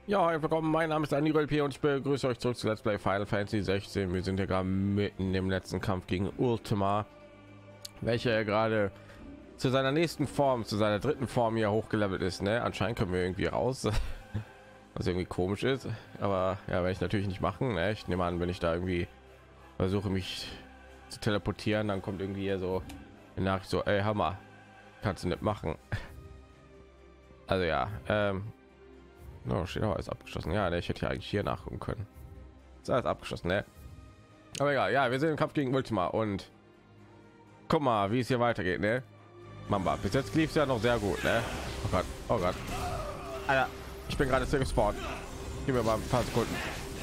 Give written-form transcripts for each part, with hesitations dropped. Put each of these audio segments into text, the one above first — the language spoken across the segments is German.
Ja, willkommen. Mein Name ist Daniel P. und ich begrüße euch zurück zu Let's Play Final Fantasy 16. Wir sind ja gerade mitten im letzten Kampf gegen Ultima, welcher ja gerade zu seiner nächsten Form, zu seiner dritten Form hier hochgelevelt ist. Ne? Anscheinend können wir irgendwie raus, was irgendwie komisch ist. Aber ja, werde ich natürlich nicht machen. Ne? Ich nehme an, wenn ich da irgendwie versuche, mich zu teleportieren, dann kommt irgendwie hier so eine Nachricht so, ey, Hammer, kannst du nicht machen. Also ja, no, steht auch alles abgeschlossen. Ja, ich hätte ja eigentlich hier nachgucken können. Ist alles abgeschlossen, ne? Aber egal, ja, wir sind im Kampf gegen Ultima und guck mal, wie es hier weitergeht, ne? Mamba, bis jetzt lief es ja noch sehr gut, ne? Oh Gott, oh Gott. Alter, ich bin gerade gespawnt. Gib mir mal ein paar Sekunden.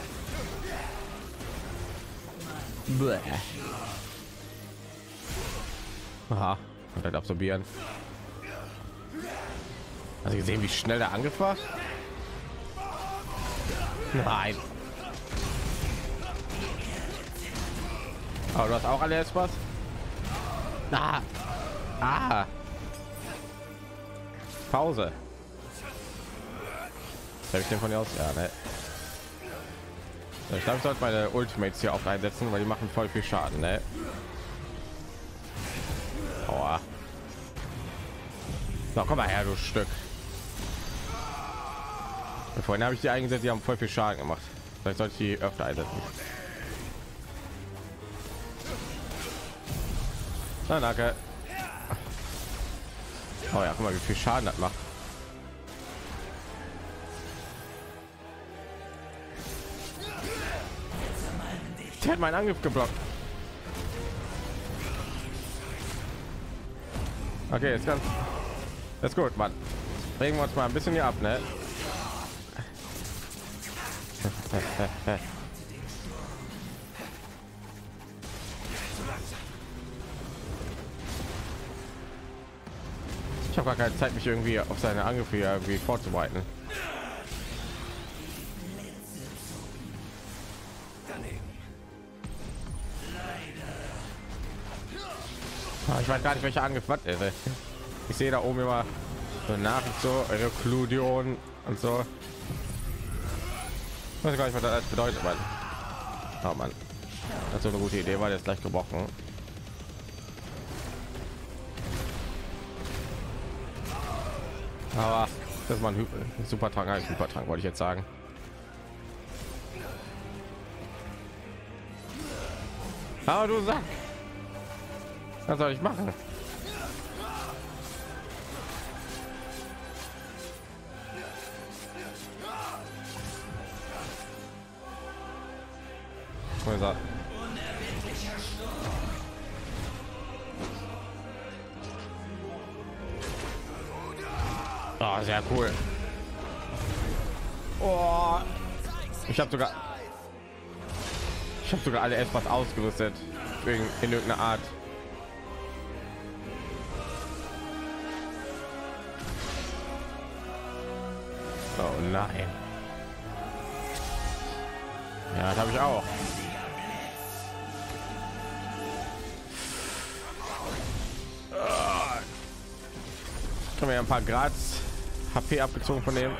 Bäh. Aha, und dann absorbieren. Also gesehen, wie schnell der Angriff war. Nein. Aber du hast auch alle Spaß. Pause. Habe ich den von dir aus? Ja, ne. Ich glaube, ich sollte meine Ultimates hier auch einsetzen, weil die machen voll viel Schaden, ne? Aua. So, komm mal her, du Stück. Vorhin habe ich die eingesetzt, die haben voll viel Schaden gemacht. Vielleicht sollte ich die öfter einsetzen. Na, danke. Oh ja, guck mal, wie viel Schaden das macht. Der hat meinen Angriff geblockt. Okay, jetzt ganz. Das ist gut, Mann. Regen wir uns mal ein bisschen hier ab, ne? Ich habe gar keine Zeit, mich irgendwie auf seine Angriffe irgendwie vorzubereiten. Ich weiß gar nicht, welcher Angriff was ist. Ich sehe da oben immer so eine Nachricht, so Reklusion und so. Ich weiß gar nicht, was das bedeutet, Mann. Oh Mann, das ist so eine gute Idee, weil jetzt gleich gebrochen. Aber das ist mal ein Supertrank, ein Supertrank, wollte ich jetzt sagen. Aber du sagst, was soll ich machen? Oh, sehr cool. Oh, ich habe sogar alle etwas ausgerüstet in irgendeiner Art. Oh nein. Ja, das habe ich auch. Haben wir ein paar Grad HP abgezogen von dem.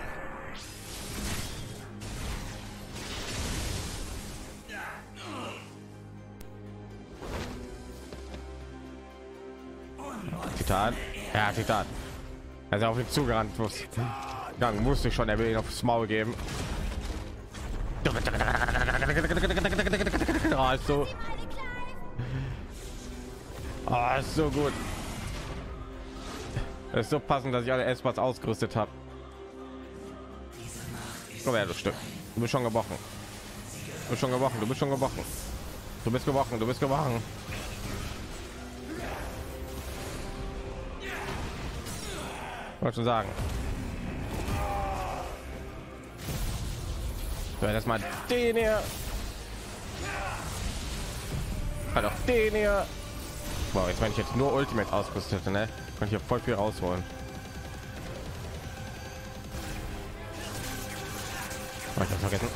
Titan. Ja, Titan. Also auf ihn zugerannt muss. Dann musste ich schon, er will ihn aufs Maul geben. Oh, ist so. Oh, ist so gut. Es ist so passend, dass ich alle S-Bars ausgerüstet habe. Komm her, du Stück. Du bist schon gebrochen. Du bist schon gebrochen. Du bist schon gebrochen. Du bist gebrochen. Du bist gebrochen. Wollte schon sagen. So, das mal den hier. Halt auch den hier. Wow, jetzt wenn ich jetzt nur Ultimate ausgerüstet, ne? Kann ich hier voll viel rausholen. Oh, ich hab's vergessen.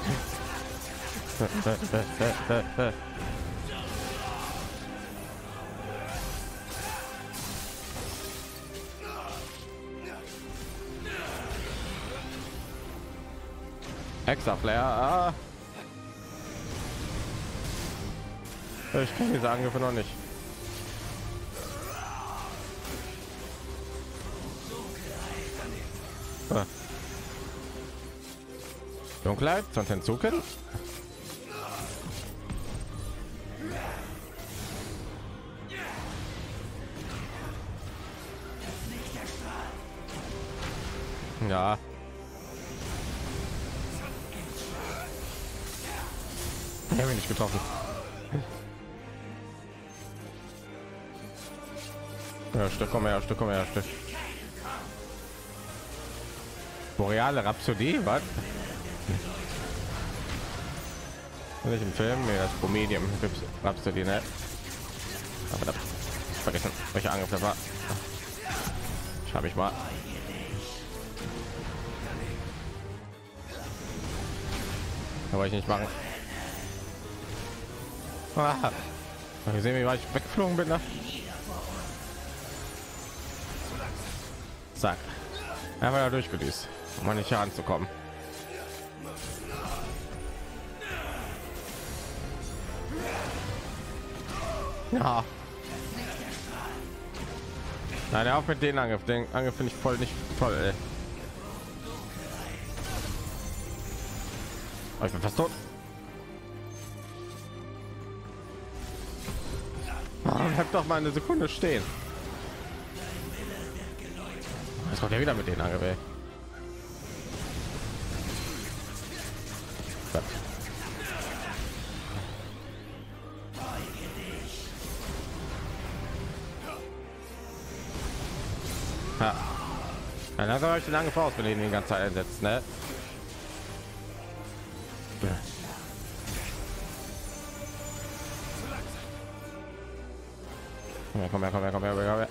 Extra Flair. Ah. Ich kann diese Angriffe noch nicht. Ah. Dunkelheit, sonst hinzuken. Ja. Ich habe ihn nicht getroffen. Ja, Stück, komm her, Stück, komm her, Stück. Boreale Rhapsodie, was? Nicht im Film, nee, das Promedium Rhapsodie, ne? Aber da vergessen, welcher Angriff das war. Ich habe ich mal. Da wollte ich nicht machen. Ah, wir sehen, wie weit ich weggeflogen bin. Ne? Zack. Einfach da durchgedüst, um nicht hier anzukommen. Ja. Nein, auch mit den Angriff. Den Angriff finde ich voll nicht toll. Ey. Oh, ich bin fast tot. Oh, bleib doch mal eine Sekunde stehen. Jetzt kommt er wieder mit den Angriff. Ey. Ja. Dann hast du euch den Angriff aus, wenn ihr ihn die ganze Zeit einsetzt, ne? Ja, komm her, komm her, komm her, komm her.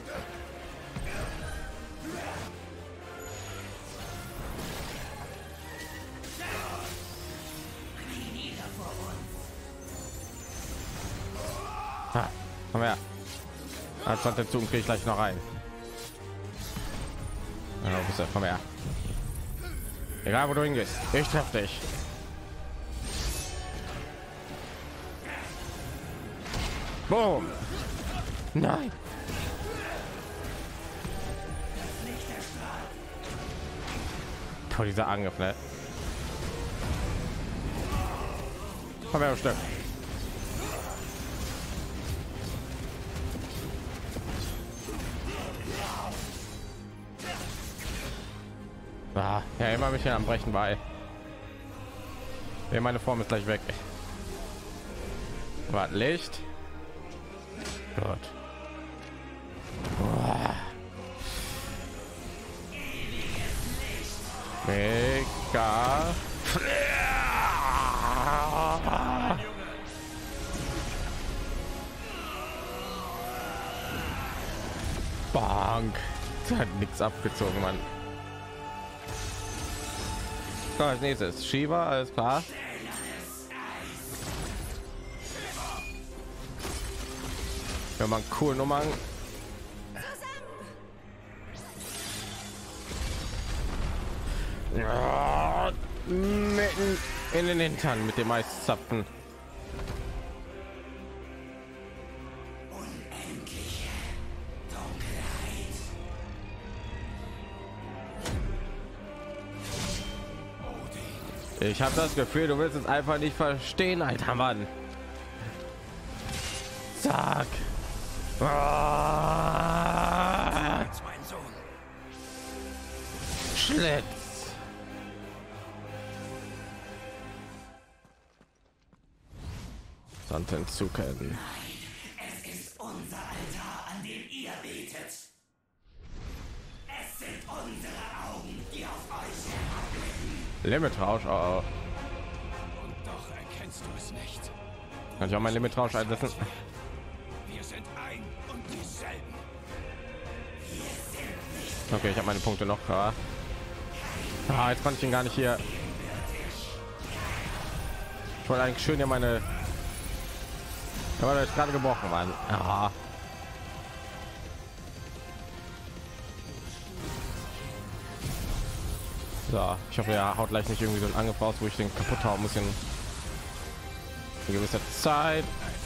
Ha, komm her. Als dazu kriege ich gleich noch rein. Ja, bist du, komm her. Egal wo du hingehst, ich treffe dich. Boom. Nein. Boah, dieser Angriff, ne? Komm her, Stück. Ah, ja, immer mich hier am Brechen bei. Ja, meine Form ist gleich weg. Warte, Licht. Gott. Mega. Bank. Das hat nichts abgezogen, Mann. So, als nächstes Shiva, alles klar. Wenn man cool Nummern. Ja, mitten in den Hintern mit dem Eiszapfen. Ich habe das Gefühl, du willst es einfach nicht verstehen, alter Mann. Zack. Ah. Schlitz. Santen zu kennen. Es ist unser Altar, an dem ihr betet. Es sind unsere Augen, die auf euch herabblicken. Limitrausch, oh. Und doch erkennst du es nicht. Kann ich auch mein Limitrausch einsetzen? Wir sind ein und dieselben. Okay, ich habe meine Punkte noch. Ah, jetzt konnte ich ihn gar nicht hier. Ich wollte eigentlich schön hier meine. Aber jetzt gerade gebrochen, Mann. Ah. So, ich hoffe, er haut gleich nicht irgendwie so einen Angriff raus, wo ich den kaputt hauen muss in gewisser Zeit.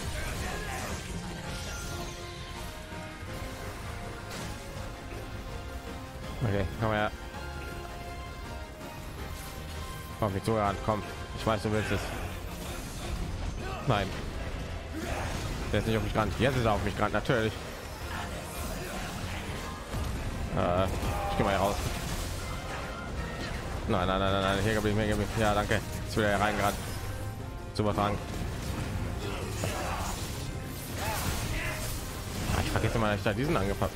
Okay, komm her. Komm nicht so ran, komm. Ich weiß, du willst es. Nein. Der ist nicht auf mich ran. Jetzt ist er auf mich ran, natürlich. Ich gehe mal hier raus. Nein, nein, nein, nein, nein. Hier geblieben, hier geblieben. Ja, danke. Ist wieder hier reingerannt. Super Trank. Ich vergesse mal, dass ich da diesen angepackt.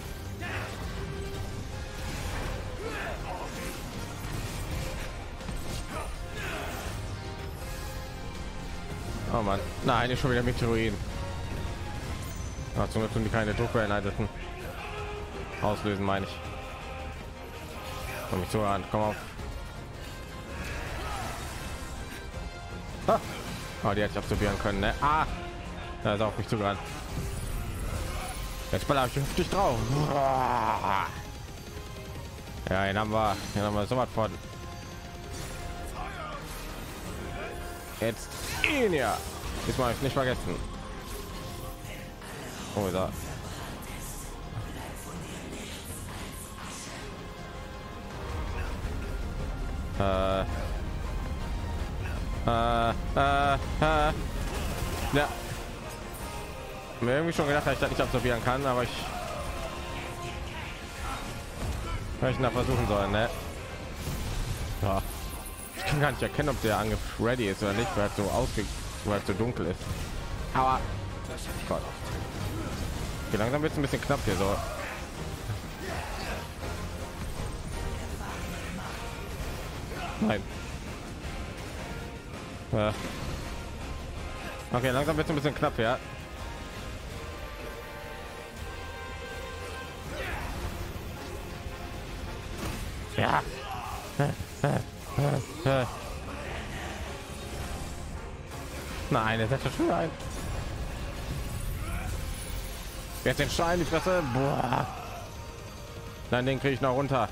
Oh Mann, nein, ist schon wieder Meteoriten. Ach, zum Glück tun die keine Druckeinheiten auslösen, meine ich. Komm ich so an, komm auf. Ah. Oh, die hätte ich absorbieren können, ne? Ah, da ist auch mich zugerannt. Jetzt baller ich heftig drauf. Ja, den haben wir so was von. Jetzt ihn ja. Diesmal ich nicht vergessen. Oh, da. Ja. Mir irgendwie schon gedacht, dass ich das nicht absorbieren kann, aber ich nach versuchen sollen, ne? Ja. Ich kann gar nicht erkennen, ob der Angriff ready ist oder nicht, weil es so weil es so dunkel ist. Aber Gott. Okay, langsam wird es ein bisschen knapp hier so. Nein. Okay, langsam wird es ein bisschen knapp, ja. Ja. Nein, er setzt schon ein. Jetzt den Stein in die Fresse. Boah. Nein, den kriege ich noch runter.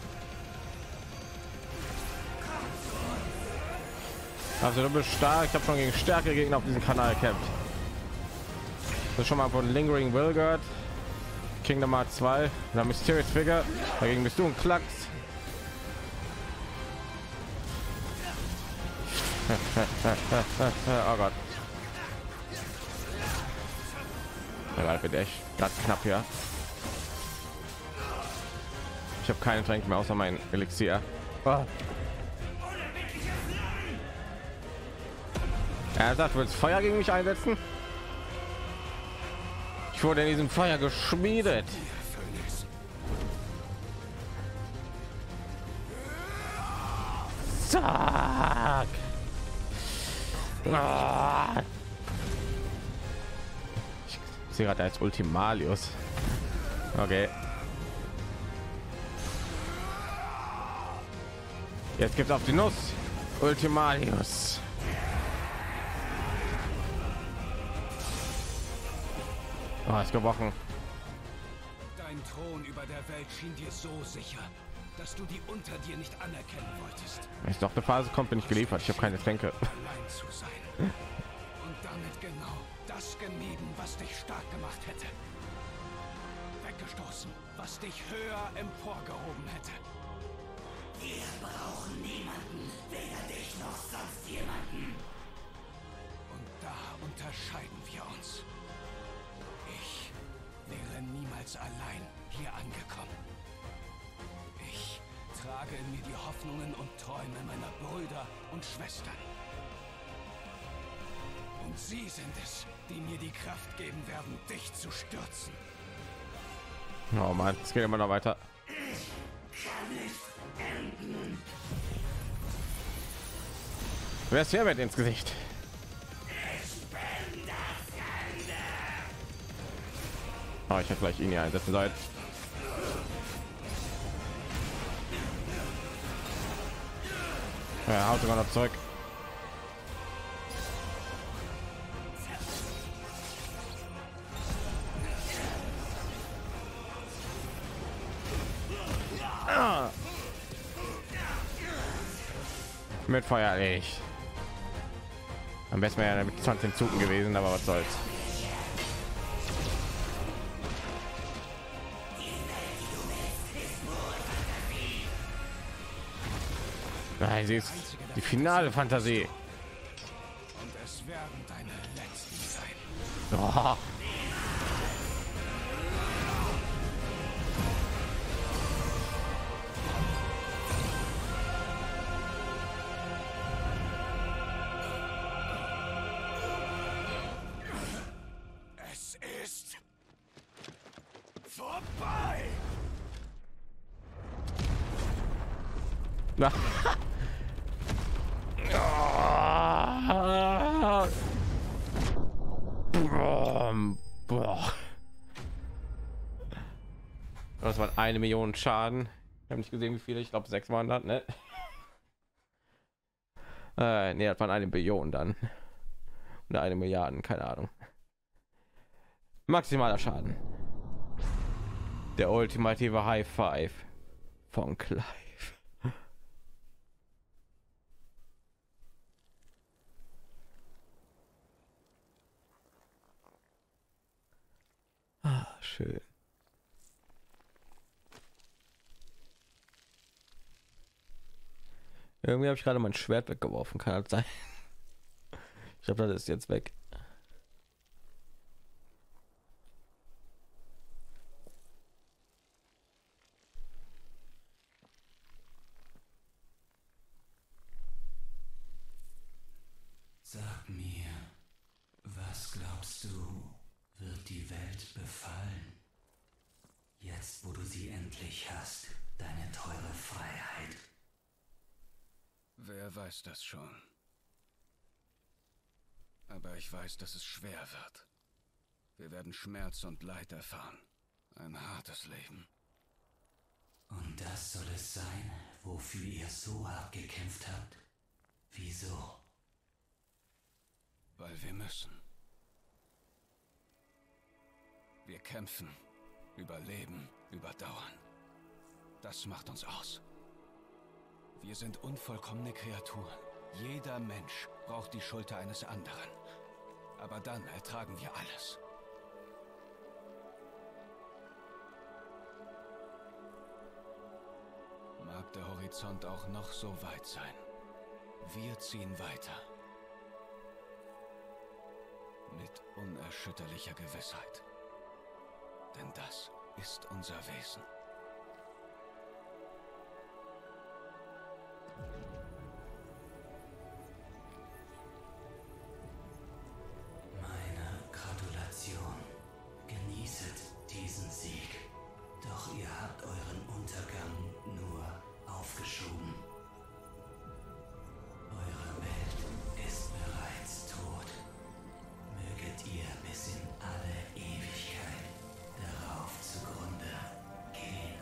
Also du bist stark. Ich habe schon gegen stärkere Gegner auf diesem Kanal gekämpft. Das ist schon mal von Lingering Will gehört. Kingdom Hearts 2. Dann Mysterious Figure. Dagegen bist du ein Klacks. Oh Gott. Ja, wird echt ganz knapp hier. Ich habe keine Tränke mehr außer mein Elixier. Oh. Er sagt, willst Feuer gegen mich einsetzen? Ich wurde in diesem Feuer geschmiedet. Zack. Ich sehe gerade als Ultimalius. Okay. Jetzt gibt's auf die Nuss. Ultimalius. Oh, ist gebrochen. Dein Thron über der Welt schien dir so sicher, dass du die unter dir nicht anerkennen wolltest. Wenn es doch eine Phase kommt, bin ich geliefert. Ich habe keine Tränke. Allein zu sein. Und damit genau das gemieden, was dich stark gemacht hätte. Weggestoßen, was dich höher emporgehoben hätte. Wir brauchen niemanden, weder dich noch sonst jemanden. Und da unterscheiden wir uns. Ich wäre niemals allein hier angekommen. Ich trage in mir die Hoffnungen und Träume meiner Brüder und Schwestern. Und sie sind es, die mir die Kraft geben werden, dich zu stürzen. Oh Mann, es geht immer noch weiter. Wer ist hier mit ins Gesicht? Oh, ich hätte gleich ihn hier einsetzen sollen. Ja, haut sogar noch zurück. Mit Feuer erledigt. Am besten wäre ja mit 20 Zucken gewesen, aber was soll's. Nein, sie ist die finale Fantasie. Und es werden deine letzten sein. Oh. Es ist vorbei. Na. Boah. Das waren 1 Million Schaden. Ich habe nicht gesehen, wie viele. Ich glaube 600, ne? Nee, das waren 1 Billion dann. Oder 1 Milliarde, keine Ahnung. Maximaler Schaden. Der ultimative High Five von Clive. Ah, schön. Irgendwie habe ich gerade mein Schwert weggeworfen, kann das sein? Ich glaube, das ist jetzt weg. Sag mir, was glaubst du, wird die Welt befallen? Jetzt, wo du sie endlich hast, deine teure Freiheit. Wer weiß das schon? Aber ich weiß, dass es schwer wird. Wir werden Schmerz und Leid erfahren. Ein hartes Leben. Und das soll es sein, wofür ihr so hart gekämpft habt? Wieso? Weil wir müssen. Wir kämpfen, überleben, überdauern. Das macht uns aus. Wir sind unvollkommene Kreaturen. Jeder Mensch braucht die Schulter eines anderen. Aber dann ertragen wir alles. Mag der Horizont auch noch so weit sein. Wir ziehen weiter. Mit unerschütterlicher Gewissheit. Denn das ist unser Wesen. Meine Gratulation. Genießet diesen Sieg. Doch ihr habt euren Untergang nur aufgeschoben. Eure Welt ist bereits tot. Möget ihr bis in alle Ewigkeit darauf zugrunde gehen.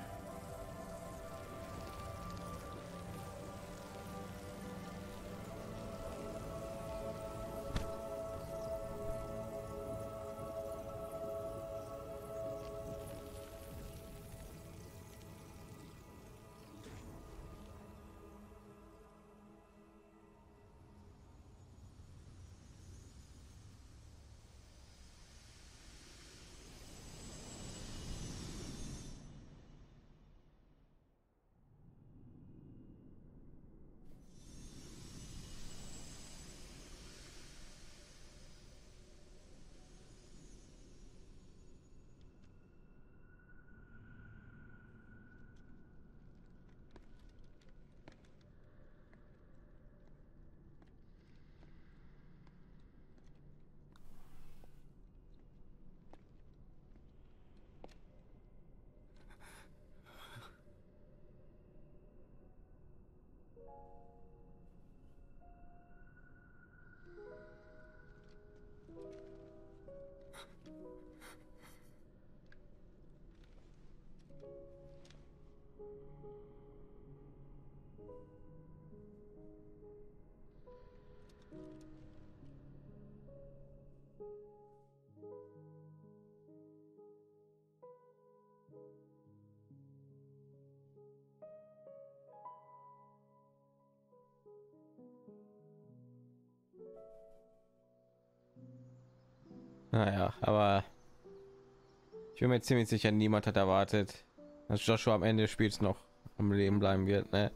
Naja, aber ich bin mir ziemlich sicher, niemand hat erwartet, dass Joshua am Ende des Spiels noch am Leben bleiben wird. Ne?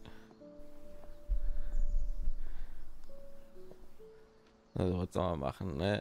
Also was soll man machen? Ne?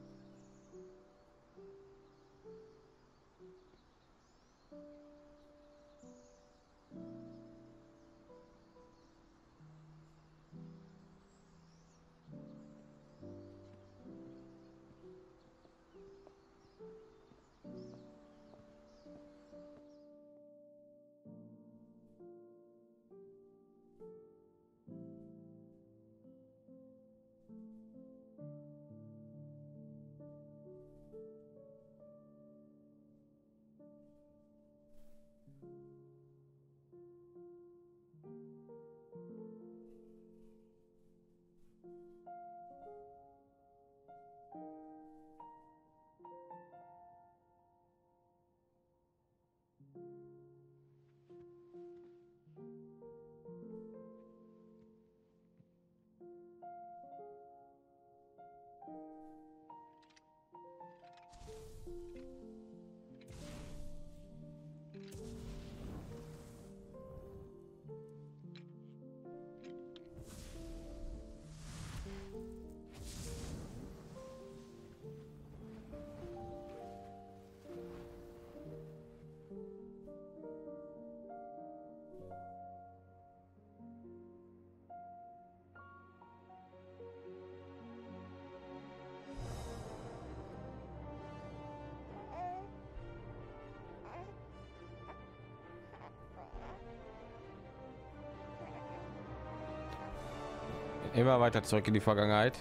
Immer weiter zurück in die Vergangenheit.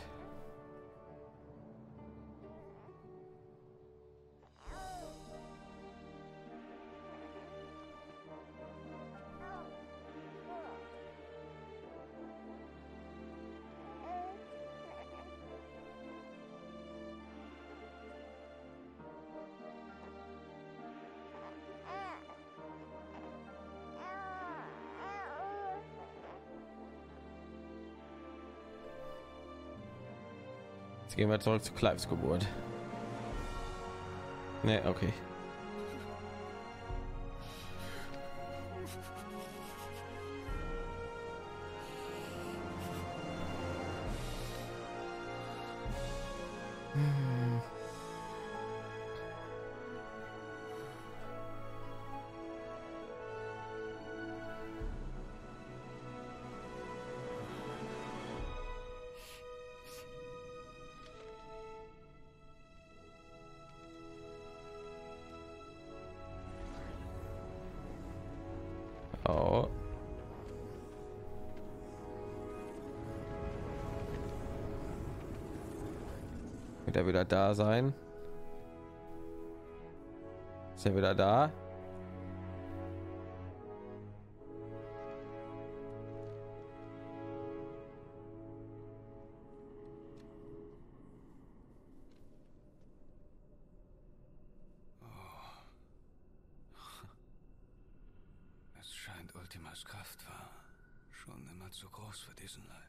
Jetzt gehen wir zurück zu Clives Geburt. Ne, okay. Oh. Wird er wieder da sein? Ist er wieder da? Es scheint, Ultimas Kraft war schon immer zu groß für diesen Leib.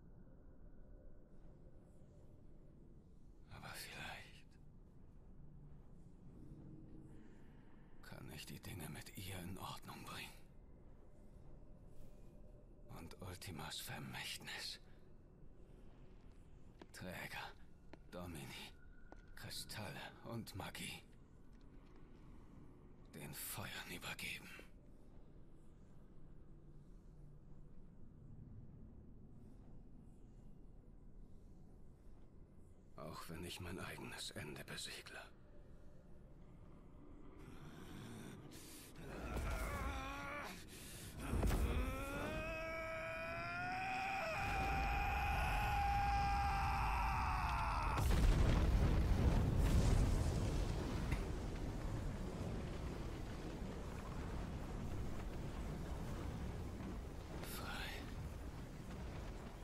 Aber vielleicht kann ich die Dinge mit ihr in Ordnung bringen. Und Ultimas Vermächtnis. Träger, Domini, Kristalle und Magie. Den Feuern übergeben. Auch wenn ich mein eigenes Ende besiegle.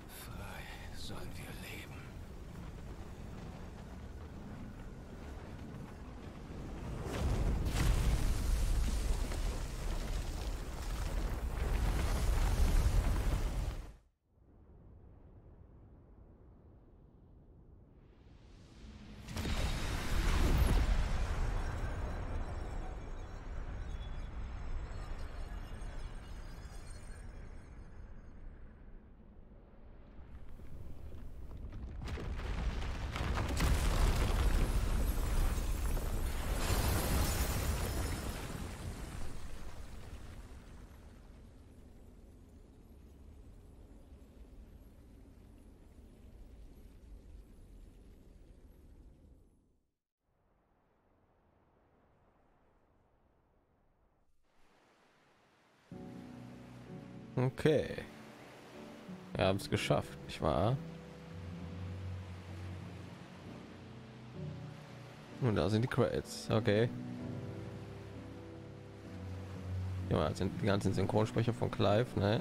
Frei sollen wir leben. Okay. Wir haben es geschafft, nicht wahr? Und da sind die Credits. Okay. Ja, das sind die ganzen Synchronsprecher von Clive, ne?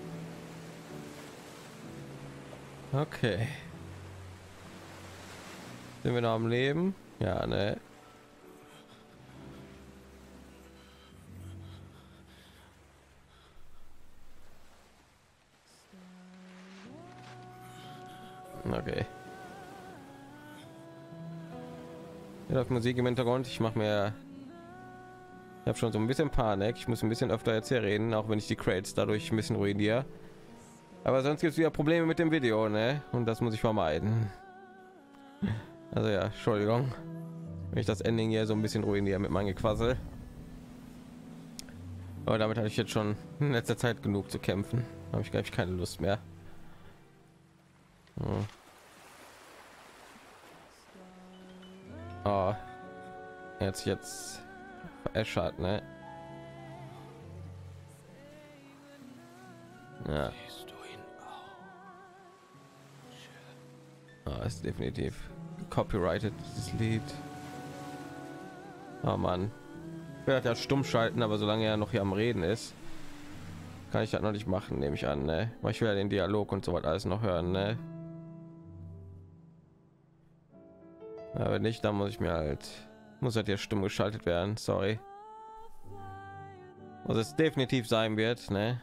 Okay. Sind wir noch am Leben? Ja, ne? Okay. Hier läuft Musik im Hintergrund. Ich habe schon so ein bisschen Panik. Ich muss ein bisschen öfter jetzt hier reden, auch wenn ich die Crates dadurch ein bisschen ruiniere. Aber sonst gibt es wieder Probleme mit dem Video, ne? Und das muss ich vermeiden. Also ja, Entschuldigung, wenn ich das Ending hier so ein bisschen ruiniere mit meinem Gequassel. Aber damit hatte ich jetzt schon in letzter Zeit genug zu kämpfen. Habe ich, glaube ich, keine Lust mehr. Oh, jetzt veräschert, ne? Ja. Oh, ist definitiv copyrighted, dieses Lied. Oh Mann, ich werde ja stumm schalten, aber solange er noch hier am Reden ist, kann ich das noch nicht machen, nehme ich an, ne? Weil ich will ja den Dialog und so was alles noch hören, ne? Aber wenn nicht, dann muss halt hier stumm geschaltet werden, sorry. Was es definitiv sein wird, ne?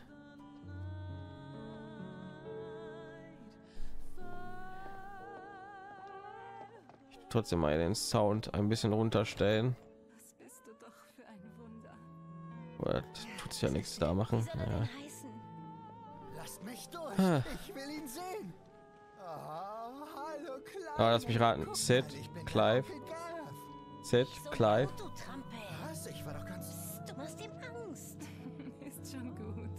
Ich trotzdem mal den Sound ein bisschen runterstellen. Was bist du doch für ein Wunder. Oder tut sich ja nichts da machen. Ja. Lasst mich durch. Ich will ihn sehen. Oh, hallo, Clive. Ah, lass mich raten. Sid, Clive. Sid, Clive. Du Trampel. Was? Ich war doch ganz... Du machst ihm Angst. Ist schon gut.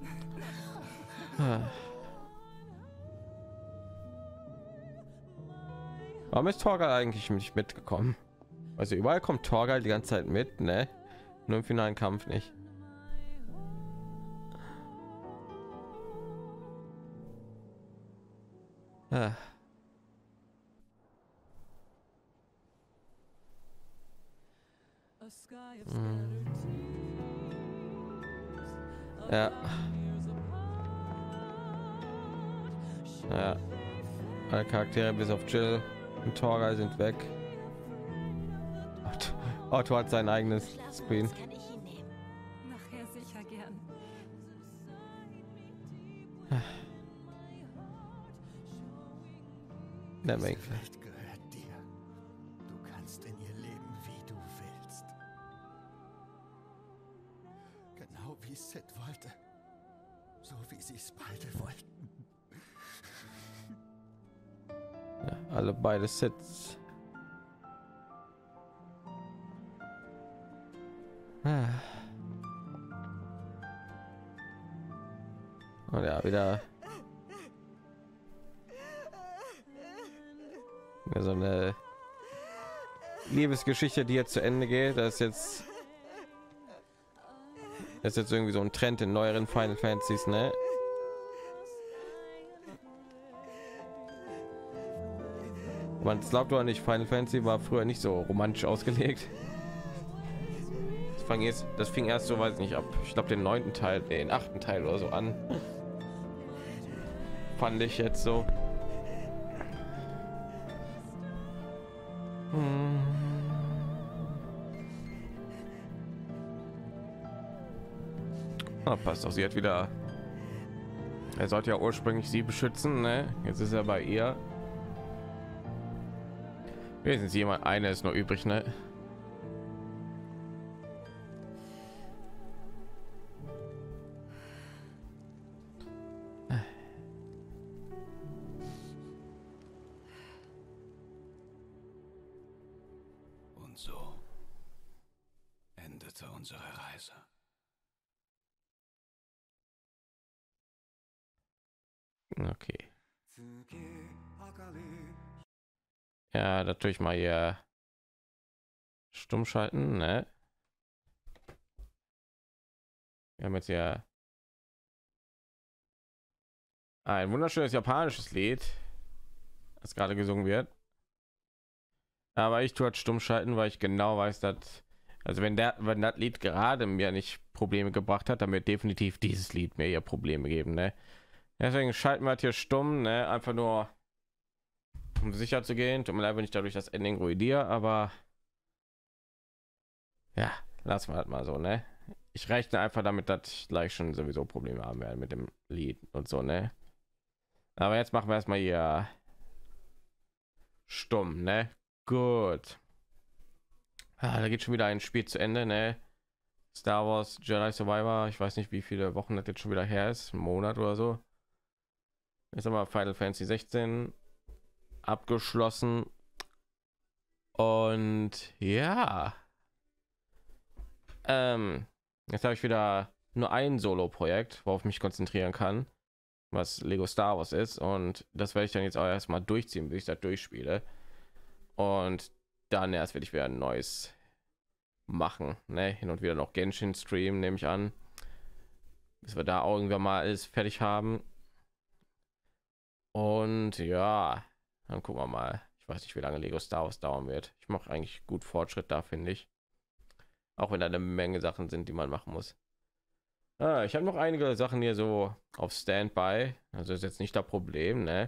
Warum ist Torgal eigentlich nicht mitgekommen? Also überall kommt Torgal die ganze Zeit mit, ne? Nur im finalen Kampf nicht. Ah. Ja. Ja. Alle Charaktere bis auf Jill und Torgal sind weg. Otto hat sein eigenes Screen. Kann ich ihn nehmen? Nachher sicher gern. Der Make. Diese Welt gehört dir. Du kannst in ihr leben, wie du willst. Genau wie Sid wollte. So wie sie es beide wollten. Ja, alle beide Sits. Und ja, wieder so eine Liebesgeschichte, die jetzt zu Ende geht. Das ist jetzt irgendwie so ein Trend in neueren Final Fantasies, ne? Man glaubt oder nicht, Final Fantasy war früher nicht so romantisch ausgelegt. Das fing erst so, weiß nicht, ab, ich glaube den 9. Teil, den 8. Teil oder so an. Fand ich jetzt so. Ah, passt doch, sie hat wieder. Er sollte ja ursprünglich sie beschützen, ne? Jetzt ist er bei ihr. Wenigstens jemand, eine ist nur übrig, ne? Und so endete unsere Reise. Okay. Ja, natürlich mal hier stumm schalten, ne? Wir haben jetzt ja Ein wunderschönes japanisches Lied, das gerade gesungen wird. Aber ich tue halt stumm schalten, weil ich genau weiß, dass, also wenn das Lied gerade mir nicht Probleme gebracht hat, dann wird definitiv dieses Lied mir hier Probleme geben, ne? Deswegen schalten wir halt hier stumm, ne? Einfach nur, um sicher zu gehen. Tut mir leid, wenn ich dadurch das Ending ruiniere, aber ja, lassen wir halt mal so, ne? Ich rechne einfach damit, dass ich gleich schon sowieso Probleme haben werde mit dem Lied und so, ne? Aber jetzt machen wir erstmal hier stumm, ne? Gut. Da geht schon wieder ein Spiel zu Ende, ne? Star Wars Jedi Survivor. Ich weiß nicht, wie viele Wochen das jetzt schon wieder her ist, ein Monat oder so. Jetzt aber Final Fantasy 16 abgeschlossen. Und ja, jetzt habe ich wieder nur ein Solo-Projekt, worauf ich mich konzentrieren kann, was Lego Star Wars ist, und das werde ich dann jetzt auch erstmal durchziehen, bis ich das durchspiele. Und dann erst werde ich wieder ein neues machen, ne? Hin und wieder noch Genshin Stream, nehme ich an, bis wir da irgendwann mal alles fertig haben. Und ja, dann gucken wir mal. Ich weiß nicht, wie lange Lego Star Wars dauern wird. Ich mache eigentlich gut Fortschritt da, finde ich. Auch wenn da eine Menge Sachen sind, die man machen muss. Ich habe noch einige Sachen hier so auf Standby. Also ist jetzt nicht das Problem, ne?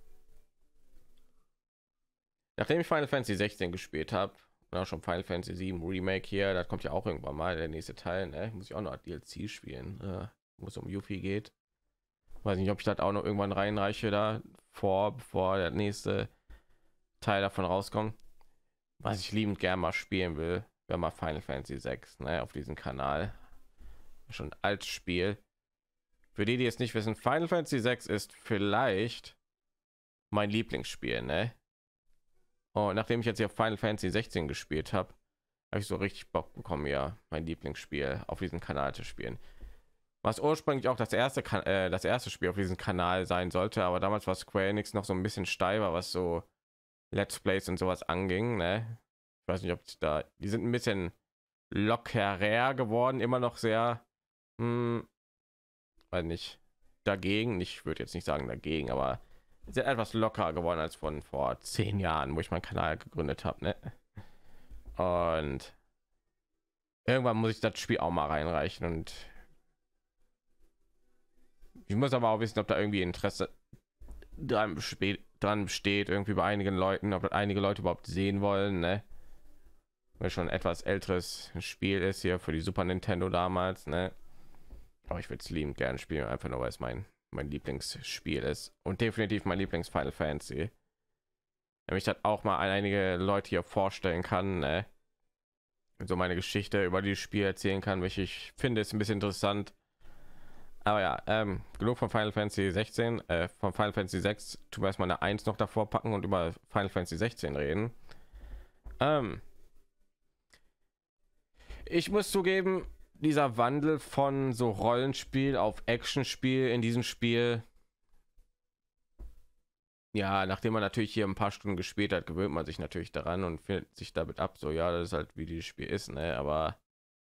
Nachdem ich Final Fantasy 16 gespielt habe, und auch schon Final Fantasy 7 Remake hier, das kommt ja auch irgendwann mal der nächste Teil, ne? Muss ich auch noch DLC spielen, wo es um Yuffie geht. Weiß nicht, ob ich das auch noch irgendwann reinreiche da bevor der nächste Teil davon rauskommt. Was ich liebend gerne mal spielen will, wäre mal Final Fantasy 6, ne, auf diesem Kanal. Schon als Spiel. Für die, die es nicht wissen, Final Fantasy 6 ist vielleicht mein Lieblingsspiel, ne? Und nachdem ich jetzt hier Final Fantasy 16 gespielt habe, habe ich so richtig Bock bekommen, ja, mein Lieblingsspiel auf diesem Kanal zu spielen. Was ursprünglich auch das erste Spiel auf diesem Kanal sein sollte, aber damals war Square Enix noch so ein bisschen steifer, was so Let's Plays und sowas anging, ne? Ich weiß nicht, ob die sind ein bisschen lockerer geworden, immer noch sehr, weiß nicht, dagegen. Ich würde jetzt nicht sagen dagegen, aber sind etwas lockerer geworden als von vor 10 Jahren, wo ich meinen Kanal gegründet habe, ne? Und irgendwann muss ich das Spiel auch mal reinreichen, und ich muss aber auch wissen, ob da irgendwie Interesse dran besteht, irgendwie bei einigen Leuten, ob einige Leute überhaupt sehen wollen, ne? Weil schon ein etwas älteres Spiel ist hier für die Super Nintendo damals, ne? Aber ich würde es liebend gerne spielen, einfach nur weil es mein Lieblingsspiel ist und definitiv mein Lieblings Final Fantasy. Nämlich das auch mal einige Leute hier vorstellen kann, ne? So meine Geschichte über dieses Spiel erzählen kann, welche ich finde ist ein bisschen interessant. Aber ja, genug von Final Fantasy 16, von Final Fantasy 6, tun wir erstmal eine 1 noch davor packen und über Final Fantasy 16 reden. Ich muss zugeben, dieser Wandel von so Rollenspiel auf Actionspiel in diesem Spiel, ja, nachdem man natürlich hier ein paar Stunden gespielt hat, gewöhnt man sich natürlich daran und findet sich damit ab, so, ja, das ist halt wie dieses Spiel ist, ne? Aber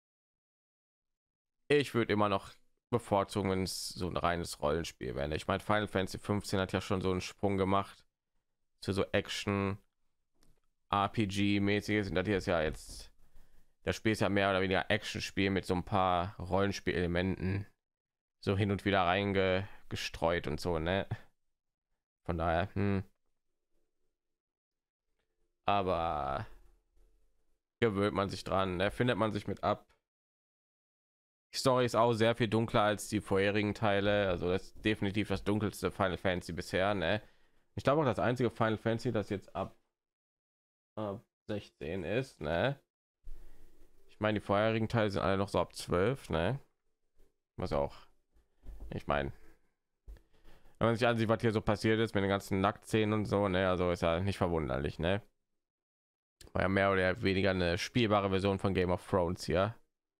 ich würde immer noch bevorzugen, wenn es so ein reines Rollenspiel wäre. Ich meine, Final Fantasy 15 hat ja schon so einen Sprung gemacht zu so Action RPG-mäßiges, und das hier ist ja jetzt, das Spiel ist ja mehr oder weniger Action-Spiel mit so ein paar Rollenspielelementen so hin und wieder reingestreut und so, ne? Von daher, aber gewöhnt man sich dran, ne? Findet man sich mit ab. Die Story ist auch sehr viel dunkler als die vorherigen Teile, also das ist definitiv das dunkelste Final Fantasy bisher, ne? Ich glaube auch das einzige Final Fantasy, das jetzt ab 16 ist, ne? Ich meine, die vorherigen Teile sind alle noch so ab 12, ne? Was auch, ich meine, wenn man sich ansieht, was hier so passiert ist mit den ganzen Nacktszenen und so, ne? Also ist ja nicht verwunderlich, ne? War ja mehr oder weniger eine spielbare Version von Game of Thrones hier.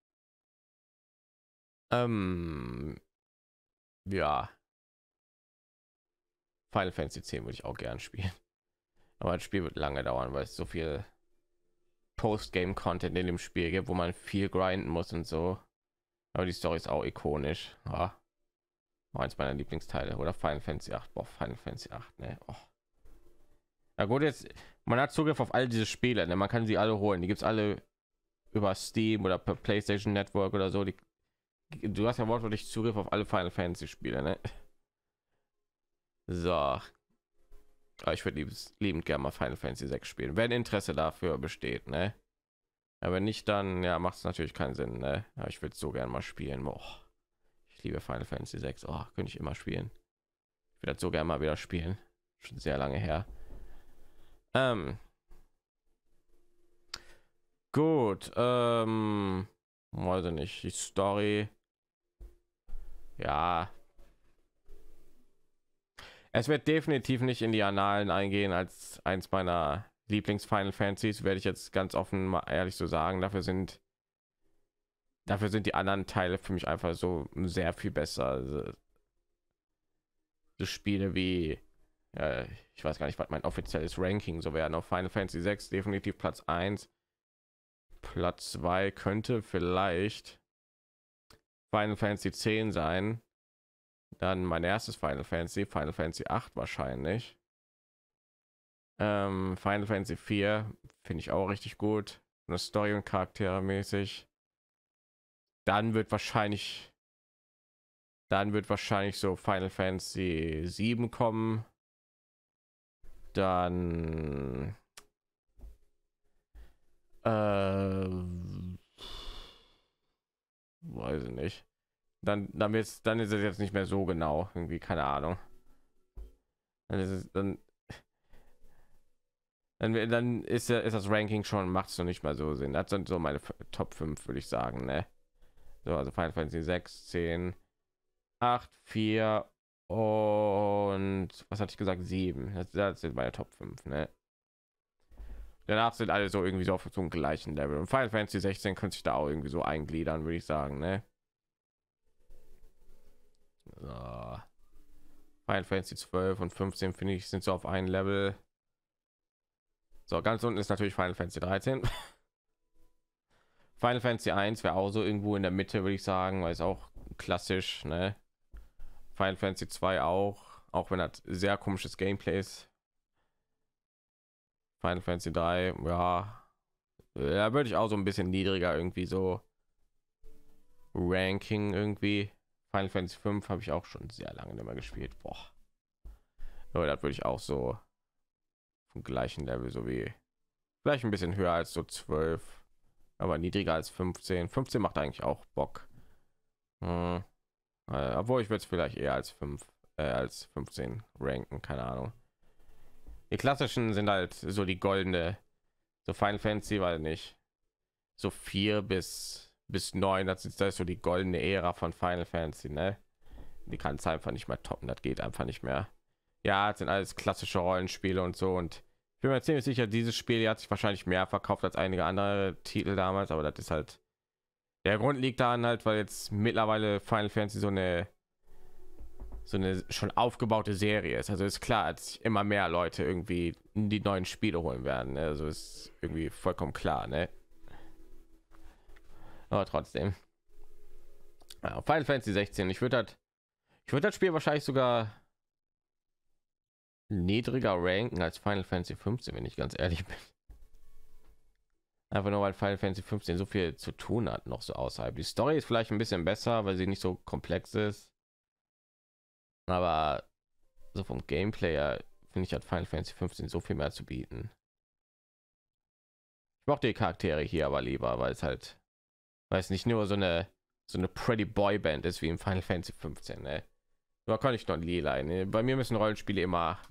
Ja, Final Fantasy 10 würde ich auch gern spielen, aber das Spiel wird lange dauern, weil es so viel Post-Game-Content in dem Spiel gibt, wo man viel grinden muss und so. Aber die Story ist auch ikonisch. Ja. Eins meiner Lieblingsteile. Oder Final Fantasy 8. Boah, Final Fantasy 8, ne? Oh. Na gut, jetzt, man hat Zugriff auf all diese Spiele, ne? Man kann sie alle holen. Die gibt's alle über Steam oder per PlayStation Network oder so. Du hast ja wortwörtlich Zugriff auf alle Final Fantasy Spiele, ne? So. Aber ich würde liebend gerne mal Final Fantasy 6 spielen, wenn Interesse dafür besteht, ne? Aber nicht, dann ja, macht es natürlich keinen Sinn, ne? Aber ich würde so gerne mal spielen. Boah. Ich liebe Final Fantasy 6. Oh, könnte ich immer spielen. Ich würde so gerne mal wieder spielen. Schon sehr lange her. Gut, weiß ich nicht. Die Story. Ja. Es wird definitiv nicht in die Annalen eingehen als eins meiner Lieblings-Final Fantasies, werde ich jetzt ganz offen mal ehrlich so sagen. Dafür sind die anderen Teile für mich einfach so sehr viel besser. Also, so Spiele wie, ich weiß gar nicht, was mein offizielles Ranking so wäre. Auf Final Fantasy 6 definitiv Platz 1. Platz 2 könnte vielleicht Final Fantasy 10 sein. Dann mein erstes Final Fantasy 8 wahrscheinlich. Final Fantasy 4 finde ich auch richtig gut. Eine Story und Charaktere mäßig. Dann wird wahrscheinlich so Final Fantasy 7 kommen. Dann weiß ich nicht. Dann ist es jetzt nicht mehr so genau, irgendwie, keine Ahnung. Dann ist das Ranking schon, macht es noch nicht mal so Sinn. Das sind so meine Top 5, würde ich sagen, ne? So, also Final Fantasy 6, 10, 8, 4 und was hatte ich gesagt? 7. Das sind meine Top 5, ne? Danach sind alle so irgendwie so auf so einem gleichen Level. Und Final Fantasy 16 könnte sich da auch irgendwie so eingliedern, würde ich sagen, ne? So. Final Fantasy 12 und 15 finde ich sind so auf ein Level. So, ganz unten ist natürlich Final Fantasy 13. Final Fantasy 1 wäre auch so irgendwo in der Mitte, würde ich sagen, weil es auch klassisch, ne? Final Fantasy 2 auch wenn das sehr komisches Gameplay ist. Final Fantasy 3, ja, da würde ich auch so ein bisschen niedriger irgendwie so Ranking irgendwie. Final Fantasy 5 habe ich auch schon sehr lange nicht mehr gespielt. Boah. Aber das würde ich auch so vom gleichen Level, so wie vielleicht ein bisschen höher als so 12, aber niedriger als 15. 15 macht eigentlich auch Bock. Obwohl ich würde es vielleicht eher als 15 ranken, keine Ahnung. Die klassischen sind halt so die goldene, so Final Fantasy, weil nicht so 4 bis 9, das ist so die goldene Ära von Final Fantasy, ne? Die kann es einfach nicht mehr toppen, das geht einfach nicht mehr. Ja, das sind alles klassische Rollenspiele und so, und ich bin mir ziemlich sicher, dieses Spiel hat sich wahrscheinlich mehr verkauft als einige andere Titel damals, aber das ist halt, der Grund liegt daran halt, weil jetzt mittlerweile Final Fantasy so eine schon aufgebaute Serie ist. Also ist klar, dass immer mehr Leute irgendwie die neuen Spiele holen werden, ne? Also ist irgendwie vollkommen klar, ne? Aber trotzdem, ja, Final Fantasy 16, ich würde das Spiel wahrscheinlich sogar niedriger ranken als Final Fantasy 15, wenn ich ganz ehrlich bin. Einfach nur, weil Final Fantasy 15 so viel zu tun hat, noch so außerhalb. Die Story ist vielleicht ein bisschen besser, weil sie nicht so komplex ist. Aber so vom Gameplay her finde ich, hat Final Fantasy 15 so viel mehr zu bieten. Ich mochte die Charaktere hier aber lieber, weil es nicht nur so eine Pretty Boy Band ist wie im Final Fantasy 15, ne? Da kann ich noch lila, ne? Bei mir müssen Rollenspiele immer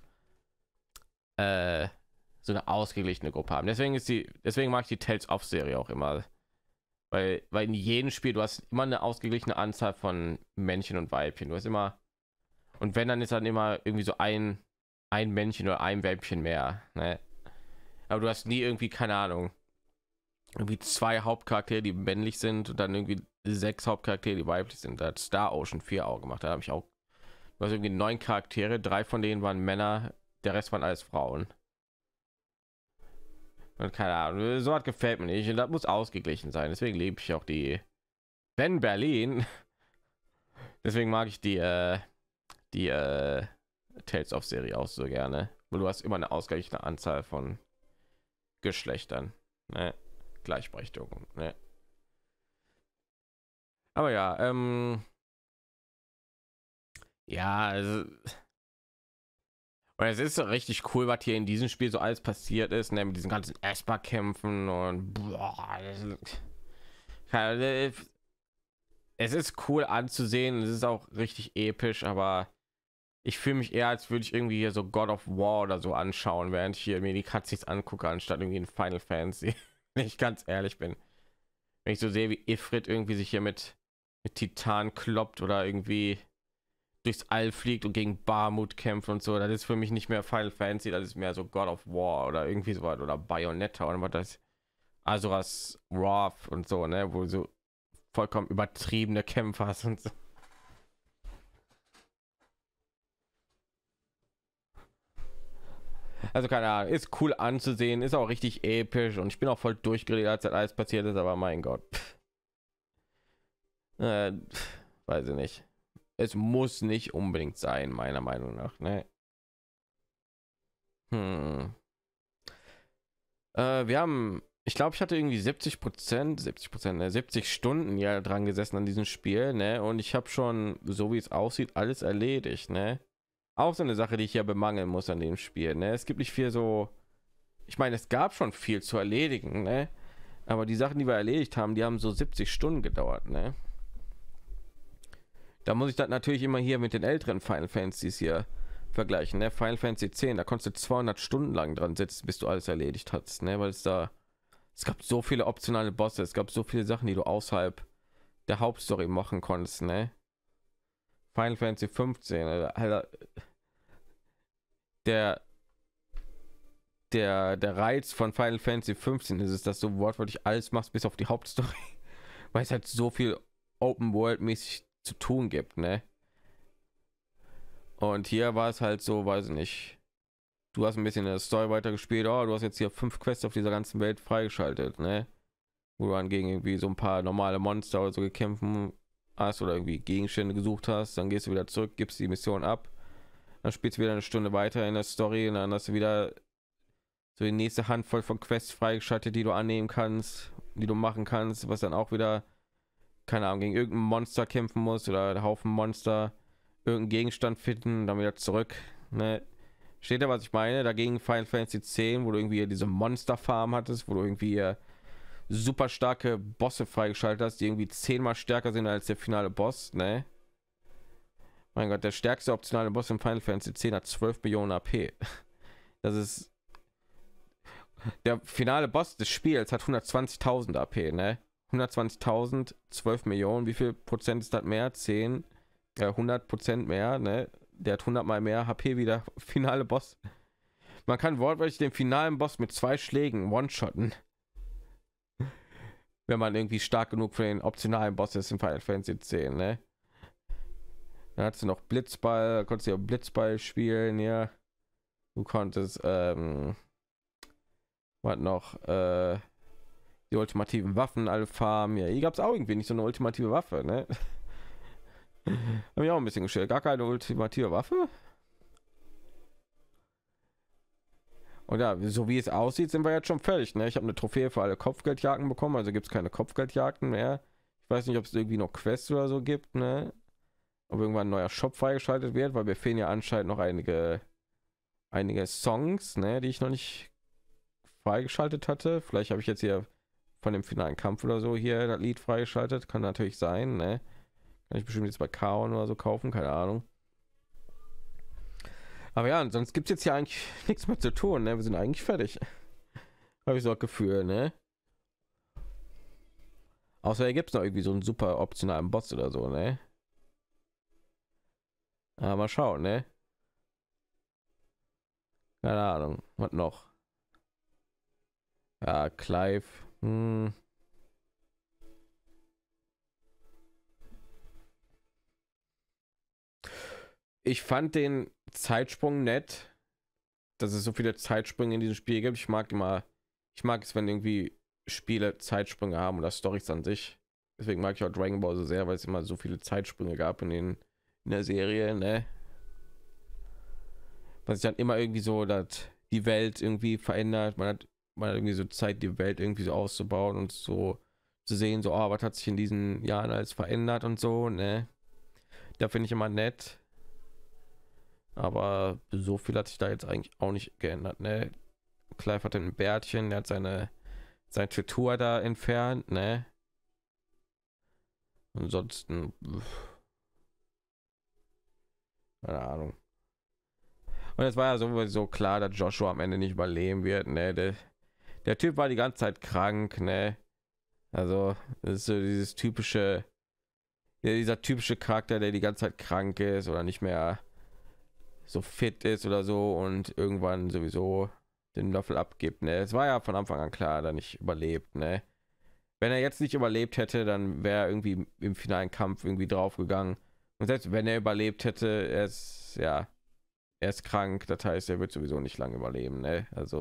so eine ausgeglichene Gruppe haben. Deswegen mag ich die Tales of Serie auch immer, weil in jedem Spiel du hast immer eine ausgeglichene Anzahl von Männchen und Weibchen. Du hast immer, und wenn, dann ist dann immer irgendwie so ein Männchen oder ein Weibchen mehr, ne? Aber du hast nie irgendwie, keine Ahnung, irgendwie 2 Hauptcharaktere, die männlich sind, und dann irgendwie 6 Hauptcharaktere, die weiblich sind. Da hat Star Ocean 4 auch gemacht. Da habe ich auch, du hast irgendwie 9 Charaktere, 3 von denen waren Männer, der Rest waren alles Frauen. Und keine Ahnung, so hat gefällt mir nicht, und das muss ausgeglichen sein. Deswegen liebe ich auch die Ben Berlin. Deswegen mag ich die Tales of Serie auch so gerne, weil du hast immer eine ausgleichende Anzahl von Geschlechtern, ne? Gleichberechtigung, ne? Aber ja, ja, also, und es ist so richtig cool, was hier in diesem Spiel so alles passiert ist, ne? Mit diesen ganzen Esper-Kämpfen und boah, es ist cool anzusehen, es ist auch richtig episch, aber ich fühle mich eher, als würde ich irgendwie hier so God of War oder so anschauen, während ich hier mir die Cutscenes angucke, anstatt irgendwie ein Final Fantasy. Wenn ich ganz ehrlich bin. Wenn ich so sehe, wie Ifrit irgendwie sich hier mit Titan kloppt oder irgendwie durchs All fliegt und gegen Barmut kämpft und so, das ist für mich nicht mehr Final Fantasy, das ist mehr so God of War oder irgendwie so was oder Bayonetta oder was das Azuras Wrath und so, ne, wo so vollkommen übertriebene Kämpfe hast und so. Also keine Ahnung, ist cool anzusehen, ist auch richtig episch und ich bin auch voll durchgedreht, als das alles passiert ist, aber mein Gott. Weiß ich nicht. Es muss nicht unbedingt sein, meiner Meinung nach, ne? Wir haben, ich glaube, ich hatte irgendwie 70%, ne, 70 Stunden ja dran gesessen an diesem Spiel, ne? Und ich habe schon, so wie es aussieht, alles erledigt, ne? Auch so eine Sache, die ich ja bemangeln muss an dem Spiel, ne? Es gibt nicht viel so, ich meine, es gab schon viel zu erledigen, ne? Aber die Sachen, die wir erledigt haben, die haben so 70 Stunden gedauert, ne? Da muss ich das natürlich immer hier mit den älteren Final Fantasies hier vergleichen, ne? Final Fantasy X, da konntest du 200 Stunden lang dran sitzen, bis du alles erledigt hast, ne? Weil es gab so viele optionale Bosse, es gab so viele Sachen, die du außerhalb der Hauptstory machen konntest, ne? Final Fantasy 15, Alter, der Reiz von Final Fantasy 15 ist es, dass du wortwörtlich alles machst bis auf die Hauptstory, weil es halt so viel Open World mäßig zu tun gibt, ne? Und hier war es halt so, weiß ich nicht, du hast ein bisschen in der Story weitergespielt, oh, du hast jetzt hier 5 Quests auf dieser ganzen Welt freigeschaltet, ne? Wo du dann gegen irgendwie so ein paar normale Monster oder so gekämpft hast oder irgendwie Gegenstände gesucht hast, dann gehst du wieder zurück, gibst die Mission ab, dann spielst du wieder eine Stunde weiter in der Story und dann hast du wieder so die nächste Handvoll von Quests freigeschaltet, die du annehmen kannst, die du machen kannst, was dann auch wieder, keine Ahnung, gegen irgendein Monster kämpfen muss oder ein Haufen Monster, irgendeinen Gegenstand finden, dann wieder zurück, ne? Steht da, was ich meine? Dagegen Final Fantasy 10, wo du irgendwie diese Monster-Farm hattest, wo du irgendwie super starke Bosse freigeschaltet hast, die irgendwie 10-mal stärker sind als der finale Boss, ne? Mein Gott, der stärkste optionale Boss im Final Fantasy 10 hat 12 Millionen AP. Das ist der finale Boss des Spiels hat 120.000 AP, ne? 120.000, 12 Millionen, wie viel Prozent ist das mehr? 10, 100% mehr, ne? Der hat 100 mal mehr HP wie der finale Boss. Man kann wortwörtlich den finalen Boss mit 2 Schlägen one-shotten. Wenn man irgendwie stark genug für den optionalen Boss ist im Final Fantasy 10, ne? Dann hast du noch Blitzball, konntest du ja Blitzball spielen, ja. Du konntest, was noch, die ultimativen Waffen alle farmen. Ja, hier gab es auch irgendwie nicht so eine ultimative Waffe, ne? Habe ich auch ein bisschen gestellt. Gar keine ultimative Waffe. Und ja, so wie es aussieht, sind wir jetzt schon fertig, ne? Ich habe eine Trophäe für alle Kopfgeldjagden bekommen, also gibt es keine Kopfgeldjagden mehr. Ich weiß nicht, ob es irgendwie noch Quests oder so gibt, ne? Ob irgendwann ein neuer Shop freigeschaltet wird, weil mir fehlen ja anscheinend noch einige Songs, ne, die ich noch nicht freigeschaltet hatte. Vielleicht habe ich jetzt hier von dem finalen Kampf oder so hier das Lied freigeschaltet, kann natürlich sein, ne? Kann ich bestimmt jetzt bei Kaon oder so kaufen, keine Ahnung. Aber ja, sonst gibt es jetzt ja eigentlich nichts mehr zu tun, ne? Wir sind eigentlich fertig. Habe ich so ein Gefühl, ne? Außer hier gibt es noch irgendwie so einen super optionalen Boss oder so, ne? Aber mal schauen, ne? Keine Ahnung, was noch? Ja, Clive. Ich fand den Zeitsprung nett, dass es so viele Zeitsprünge in diesem Spiel gibt. Ich mag es, wenn irgendwie Spiele Zeitsprünge haben oder Storys an sich. deswegen mag ich auch Dragon Ball so sehr, weil es immer so viele Zeitsprünge gab in der Serie, ne? Was sich dann immer irgendwie so, dass die Welt irgendwie verändert. Man hat irgendwie so Zeit, die Welt irgendwie so auszubauen und so zu sehen, so, oh, was hat sich in diesen Jahren alles verändert und so, ne? Da finde ich immer nett. Aber so viel hat sich da jetzt eigentlich auch nicht geändert, ne? Clive hat ein Bärtchen, der hat sein Tattoo da entfernt, ne? Ansonsten, keine Ahnung. Und es war ja sowieso klar, dass Joshua am Ende nicht überleben wird, ne? Der Typ war die ganze Zeit krank, ne? Also, das ist so dieses typische, ja, dieser typische Charakter, der die ganze Zeit krank ist oder nicht mehr so fit ist oder so und irgendwann sowieso den Löffel abgibt, ne? Es war ja von Anfang an klar, dass er nicht überlebt, ne? Wenn er jetzt nicht überlebt hätte, dann wäre er irgendwie im finalen Kampf irgendwie draufgegangen. Und selbst wenn er überlebt hätte, er ist krank, das heißt, er wird sowieso nicht lange überleben, ne? Also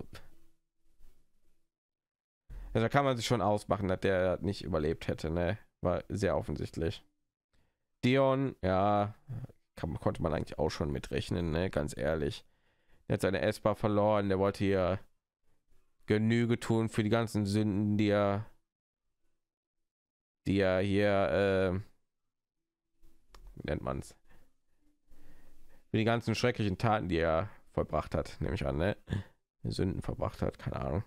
da kann man sich schon ausmachen, dass der nicht überlebt hätte, ne? War sehr offensichtlich. Dion, ja, konnte man eigentlich auch schon mitrechnen, ne? Ganz ehrlich. Er hat seine Esper verloren, der wollte hier Genüge tun für die ganzen Sünden, die er hier, wie nennt man's? Für die ganzen schrecklichen Taten, die er vollbracht hat, nehme ich an, ne? Sünden verbracht hat, keine Ahnung.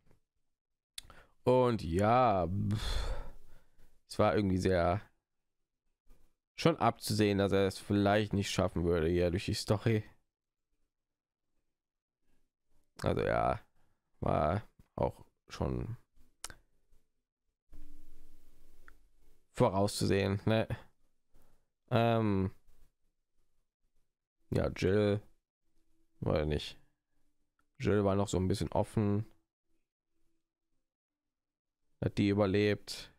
Und ja, es war irgendwie sehr schon abzusehen, dass er es vielleicht nicht schaffen würde, ja, durch die Story. Also ja, war auch schon vorauszusehen, ne? Ja, Jill war nicht. Jill war noch so ein bisschen offen. Hat die überlebt?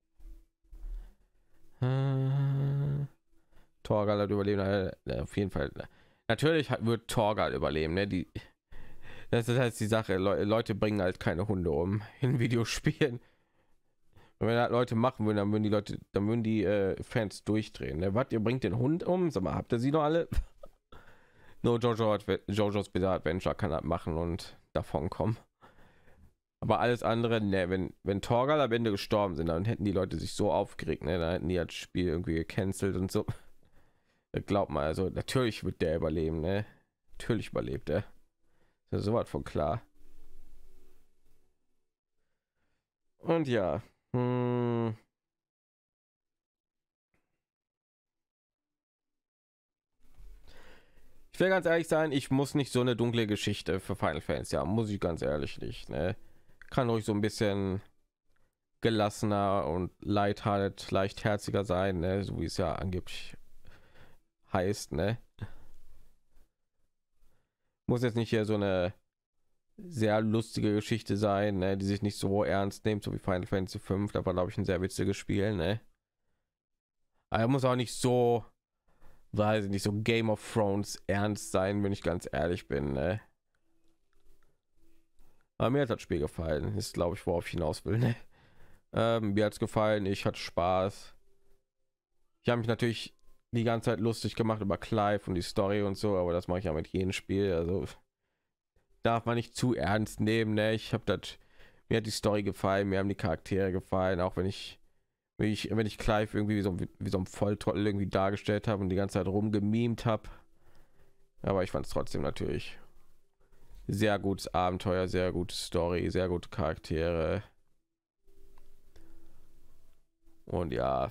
Torgal hat überlebt. Auf jeden Fall. Natürlich wird Torgal überleben. Ne? Das ist halt die Sache. Leute bringen halt keine Hunde um in Videospielen. Und wenn halt Leute machen würden, dann würden die Fans durchdrehen. Ne? Was, ihr bringt den Hund um? Sag mal, habt ihr sie noch alle? Nur JoJo's Bizarre Adventure kann das machen und davon kommen. Aber alles andere, ne, wenn Torgal am Ende gestorben sind, dann hätten die Leute sich so aufgeregt, ne, dann hätten die das Spiel irgendwie gecancelt und so. Glaubt mal, also natürlich wird der überleben, ne? Natürlich überlebt er. Das ist so was von klar. Und ja, ich will ganz ehrlich sein, ich muss nicht so eine dunkle Geschichte für Final Fantasy haben, muss ich ganz ehrlich nicht, ne? Kann ruhig so ein bisschen gelassener und leichtherziger sein, ne? So wie es ja angeblich heißt, ne? Muss jetzt nicht hier so eine sehr lustige Geschichte sein, ne? Die sich nicht so ernst nimmt, so wie Final Fantasy 5. Da war, glaube ich, ein sehr witziges Spiel, ne? Aber er muss auch nicht so, weiß ich nicht, so Game of Thrones ernst sein, wenn ich ganz ehrlich bin, ne? Aber mir hat das Spiel gefallen, ist, glaube ich, worauf ich hinaus will, ne? Mir hat es gefallen, ich hatte Spaß. Ich habe mich natürlich die ganze Zeit lustig gemacht über Clive und die Story und so, aber das mache ich ja mit jedem Spiel, also darf man nicht zu ernst nehmen, ne? Mir hat die Story gefallen, mir haben die Charaktere gefallen, auch wenn ich Clive irgendwie wie so ein Volltrottel irgendwie dargestellt habe und die ganze Zeit rumgemimt habe, aber ich fand es trotzdem natürlich sehr gutes Abenteuer, sehr gute Story, sehr gute Charaktere. Und ja,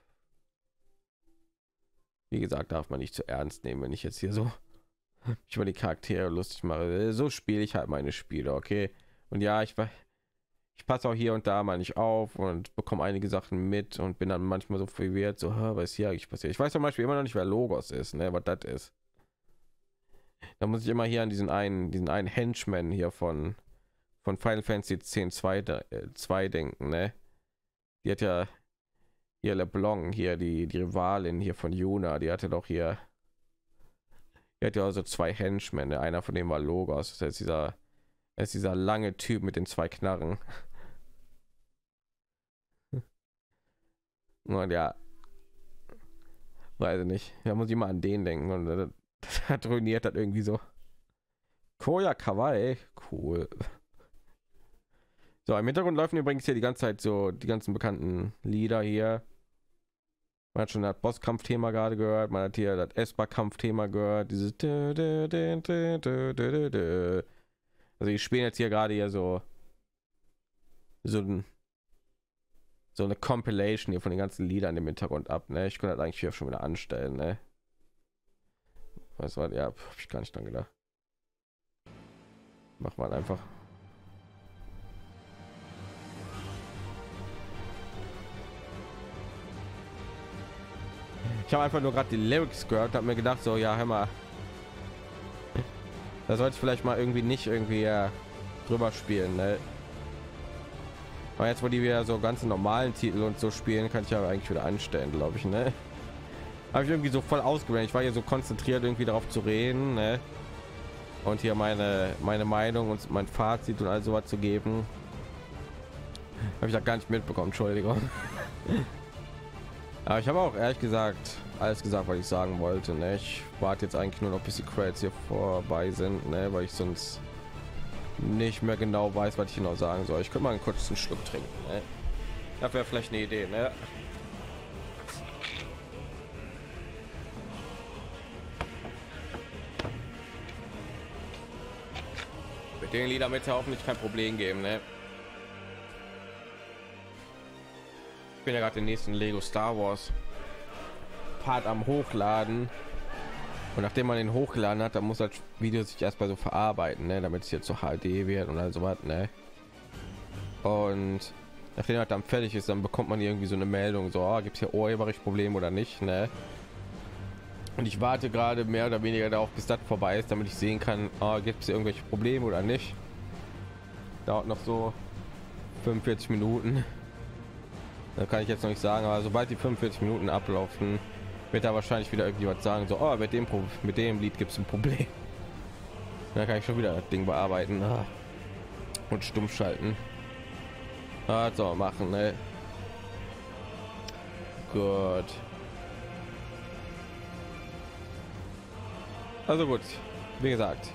wie gesagt, darf man nicht zu ernst nehmen, wenn ich jetzt hier so über die Charaktere lustig mache. So spiele ich halt meine Spiele, okay? Und ja, ich passe auch hier und da mal nicht auf und bekomme einige Sachen mit und bin dann manchmal so verwirrt, so, was hier eigentlich passiert. Ich weiß zum Beispiel immer noch nicht, wer Logos ist, ne, was das ist. Da muss ich immer hier an diesen einen Henchman hier von Final Fantasy X 2 denken, ne? Die hat ja hier LeBlanc, hier die Rivalin hier von Yuna, die hatte doch hier, die hat ja also zwei Henchmen, ne? Einer von denen war Logos, das ist dieser lange Typ mit den zwei Knarren. Und ja, weiß ich nicht. Da muss ich mal an den denken und das ruiniert das irgendwie so. Koya Kawaii, cool. So, im Hintergrund laufen übrigens hier die ganze Zeit so die ganzen bekannten Lieder hier. Man hat schon das Bosskampfthema gerade gehört, man hat hier das Esper-Kampfthema gehört, dieses also ich spiele jetzt hier gerade hier so eine Compilation hier von den ganzen Liedern im Hintergrund ab, ne? Ich könnte das eigentlich hier schon wieder anstellen, ne? Was war, ja, hab ich gar nicht dran gedacht. Mach mal einfach. Ich habe einfach nur gerade die Lyrics gehört, habe mir gedacht, so, ja, hör mal, da sollte ich vielleicht mal irgendwie nicht irgendwie drüber spielen, ne? Aber jetzt, wo die wieder so ganze normalen Titel und so spielen, kann ich ja eigentlich wieder anstellen, glaube ich, ne? Habe ich irgendwie so voll ausgewählt. Ich war hier so konzentriert, irgendwie darauf zu reden, ne? Und hier meine Meinung und mein Fazit und all sowas zu geben. Habe ich da gar nicht mitbekommen, Entschuldigung. Aber ich habe auch ehrlich gesagt alles gesagt, was ich sagen wollte, ne? Ich warte jetzt eigentlich nur noch, bis die Credits hier vorbei sind, ne? Weil ich sonst nicht mehr genau weiß, was ich genau sagen soll. Ich könnte mal einen kurzen Schluck trinken, ne? Das wäre vielleicht eine Idee, ne? Mit den Liedern wird ja hoffentlich kein Problem geben, ne? Ich bin ja gerade den nächsten Lego Star Wars Part am Hochladen. Und nachdem man den hochgeladen hat, dann muss das Video sich erstmal so verarbeiten, ne, damit es jetzt so HD wird und also was, ne? Und nachdem das dann fertig ist, dann bekommt man irgendwie so eine Meldung, so, oh, gibt es hier Urheberrechtsprobleme oder nicht, ne? Und ich warte gerade mehr oder weniger darauf, bis das vorbei ist, damit ich sehen kann, oh, gibt es irgendwelche Probleme oder nicht. Dauert noch so 45 Minuten. Da kann ich jetzt noch nicht sagen, aber sobald die 45 Minuten ablaufen, wird da wahrscheinlich wieder irgendjemand sagen, so, oh, mit dem Lied gibt es ein Problem. Da kann ich schon wieder das Ding bearbeiten und stumm schalten. So machen, ne? Gut. Also gut, wie gesagt,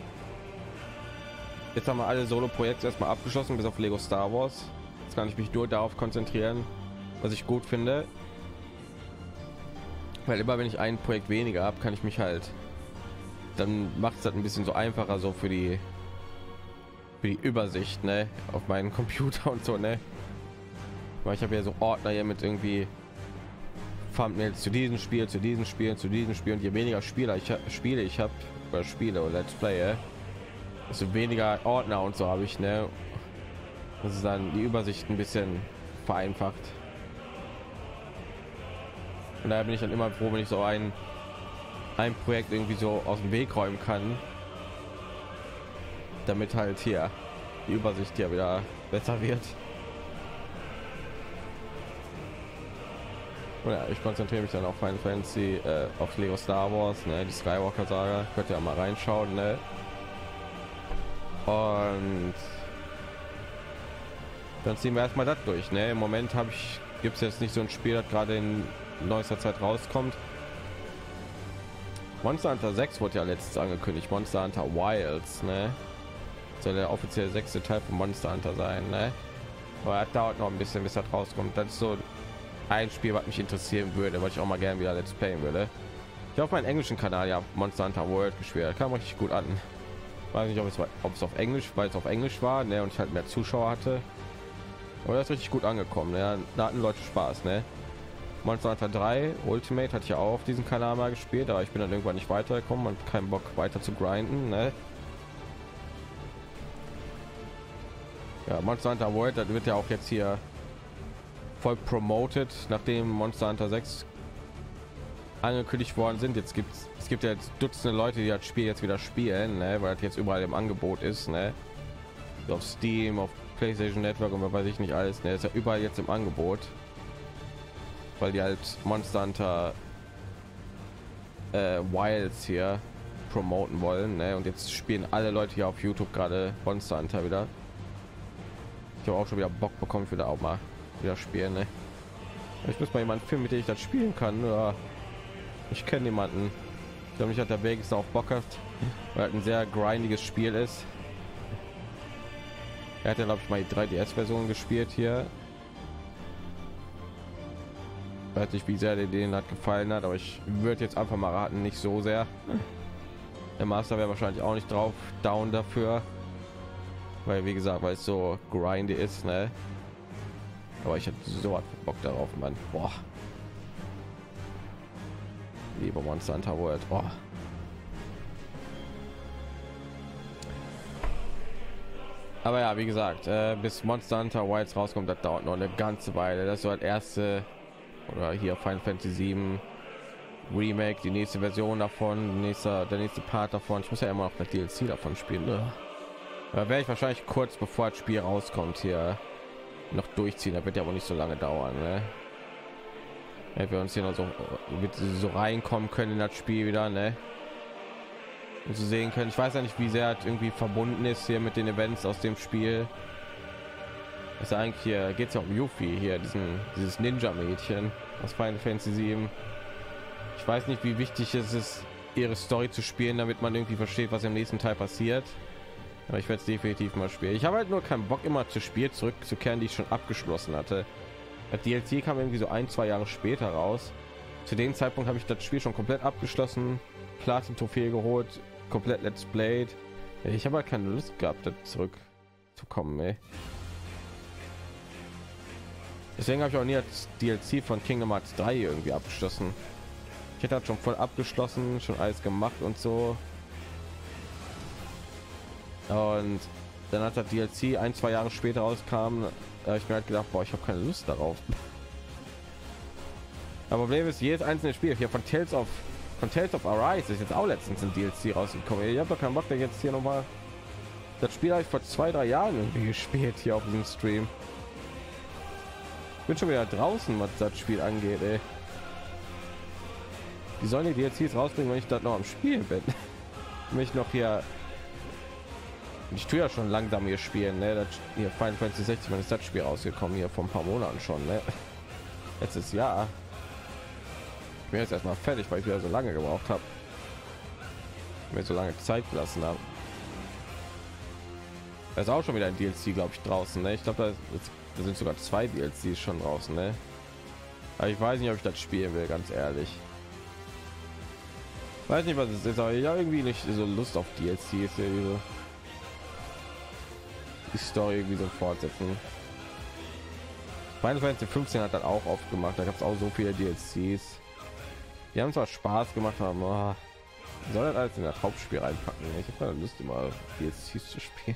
jetzt haben wir alle Solo-Projekte erstmal abgeschlossen, bis auf Lego Star Wars. Jetzt kann ich mich nur darauf konzentrieren, was ich gut finde. Weil immer wenn ich ein Projekt weniger habe, kann ich mich halt, dann macht es halt ein bisschen so einfacher so für die Übersicht, ne, auf meinen Computer und so, ne. Weil ich habe ja so Ordner hier mit irgendwie Thumbnails zu diesem Spiel, zu diesem Spiel, zu diesem Spiel, und je weniger Spiele ich habe oder Spiele oder Let's Play, desto weniger Ordner und so habe ich, ne. Das ist dann die Übersicht ein bisschen vereinfacht. Und daher bin ich dann immer froh, wenn ich so ein Projekt irgendwie so aus dem Weg räumen kann, damit halt hier die Übersicht hier wieder besser wird. Und ja, ich konzentriere mich dann auf Final Fantasy, auf Lego Star Wars, ne, die Skywalker Saga, könnt ihr ja mal reinschauen, ne? Und dann ziehen wir erstmal das durch, ne? Im Moment gibt es jetzt nicht so ein Spiel, das gerade in neuester Zeit rauskommt. Monster Hunter 6 wurde ja letztens angekündigt, Monster Hunter Wilds, ne? Soll der offizielle 6. Teil von Monster Hunter sein, ne? Aber das dauert noch ein bisschen, bis das rauskommt. Das ist so ein Spiel, was mich interessieren würde, was ich auch mal gerne wieder Let's Playen würde. Ich auf meinem englischen Kanal ja Monster Hunter World gespielt, kam richtig gut an. Weiß nicht, ob es auf Englisch, weil es auf Englisch war, ne, und ich halt mehr Zuschauer hatte. Aber das ist richtig gut angekommen, ne? Da hatten Leute Spaß, ne? Monster Hunter 3 Ultimate hatte ich ja auch auf diesem Kanal mal gespielt, aber ich bin dann irgendwann nicht weitergekommen und keinen Bock weiter zu grinden, ne? Ja, Monster Hunter World, das wird ja auch jetzt hier voll promoted, nachdem Monster Hunter 6 angekündigt worden sind. Es gibt ja jetzt Dutzende Leute, die das Spiel jetzt wieder spielen, ne? Weil das jetzt überall im Angebot ist, ne? So auf Steam, auf PlayStation Network und weiß ich nicht alles, ne? Ist ja überall jetzt im Angebot, weil die halt Monster Hunter Wilds hier promoten wollen, ne? Und jetzt spielen alle Leute hier auf YouTube gerade Monster Hunter wieder. Ich habe auch schon wieder Bock bekommen, für da auch mal wieder spielen, ne? Ich muss mal jemanden finden, mit dem ich das spielen kann. Ja, ich kenne niemanden. Ich glaube nicht, hat der Vegas auch Bock hat, weil halt ein sehr grindiges Spiel ist. Er hat ja, glaube ich, mal die 3DS-Version gespielt hier. Weiß nicht, wie sehr der denen hat gefallen hat, aber ich würde jetzt einfach mal raten, nicht so sehr. Der Master wäre wahrscheinlich auch nicht drauf down dafür, weil wie gesagt, weil es so grindy ist, ne? Aber ich hätte so was Bock darauf, Mann. Boah. Lieber Monster Hunter World. Oh. Aber ja, wie gesagt, bis Monster Hunter Wilds rauskommt, das dauert noch eine ganze Weile. Das ist so das erste, oder hier Final Fantasy 7 Remake, die nächste Version davon, der nächste Part davon. Ich muss ja immer noch das DLC davon spielen. Ne? Da werde ich wahrscheinlich kurz bevor das Spiel rauskommt hier noch durchziehen. Da wird ja aber nicht so lange dauern. Ne? Ja, wir uns hier noch so reinkommen können in das Spiel wieder, ne? Und zu sehen können. Ich weiß ja nicht, wie sehr es irgendwie verbunden ist hier mit den Events aus dem Spiel. Das ist eigentlich hier geht es ja um Yuffie hier, dieses Ninja-Mädchen aus Final Fantasy 7. Ich weiß nicht, wie wichtig es ist, ihre Story zu spielen, damit man irgendwie versteht, was im nächsten Teil passiert. Aber ich werde es definitiv mal spielen. Ich habe halt nur keinen Bock, immer zu Spiel zurückzukehren, die ich schon abgeschlossen hatte. Das DLC kam irgendwie so 1-2 Jahre später raus. Zu dem Zeitpunkt habe ich das Spiel schon komplett abgeschlossen, Platin-Trophäe geholt, komplett Let's Played. Ich habe halt keine Lust gehabt, da zurückzukommen, ey. Deswegen habe ich auch nie das DLC von Kingdom Hearts 3 irgendwie abgeschlossen. Ich hätte das schon voll abgeschlossen, schon alles gemacht und so. Und dann hat das DLC 1-2 Jahre später rauskam, da habe ich mir halt gedacht, boah, ich habe keine Lust darauf. Aber Problem ist, jedes einzelne Spiel hier von Tales of Arise ist jetzt auch letztens ein DLC rausgekommen. Ich habe doch keinen Bock, da jetzt hier noch mal. Das Spiel habe ich vor 2-3 Jahren irgendwie gespielt hier auf dem Stream. Ich bin schon wieder draußen, was das Spiel angeht, ey. Die sollen die DLCs rausbringen, wenn ich das noch am Spiel bin. Mich noch hier. Ich tue ja schon langsam hier spielen, ne? Das hier Final Fantasy 16, wann ist das Spiel rausgekommen hier vor ein paar Monaten schon, ne? Letztes Jahr. Ich bin jetzt erstmal fertig, weil ich wieder so lange gebraucht habe. Mir so lange Zeit gelassen habe. Da ist auch schon wieder ein DLC, glaube ich, draußen, ne? Ich glaube, da sind sogar 2 DLCs schon draußen, ne? Aber ich weiß nicht, ob ich das spielen will, ganz ehrlich. Weiß nicht, was es ist, aber ich habe irgendwie nicht so Lust auf DLCs hier, so die Story irgendwie so fortsetzen. Final Fantasy 15 hat dann auch oft gemacht, da gab es auch so viele DLCs. Die haben zwar Spaß gemacht, aber soll das alles in das Hauptspiel reinpacken? Ich habe Lust, immer DLCs zu spielen.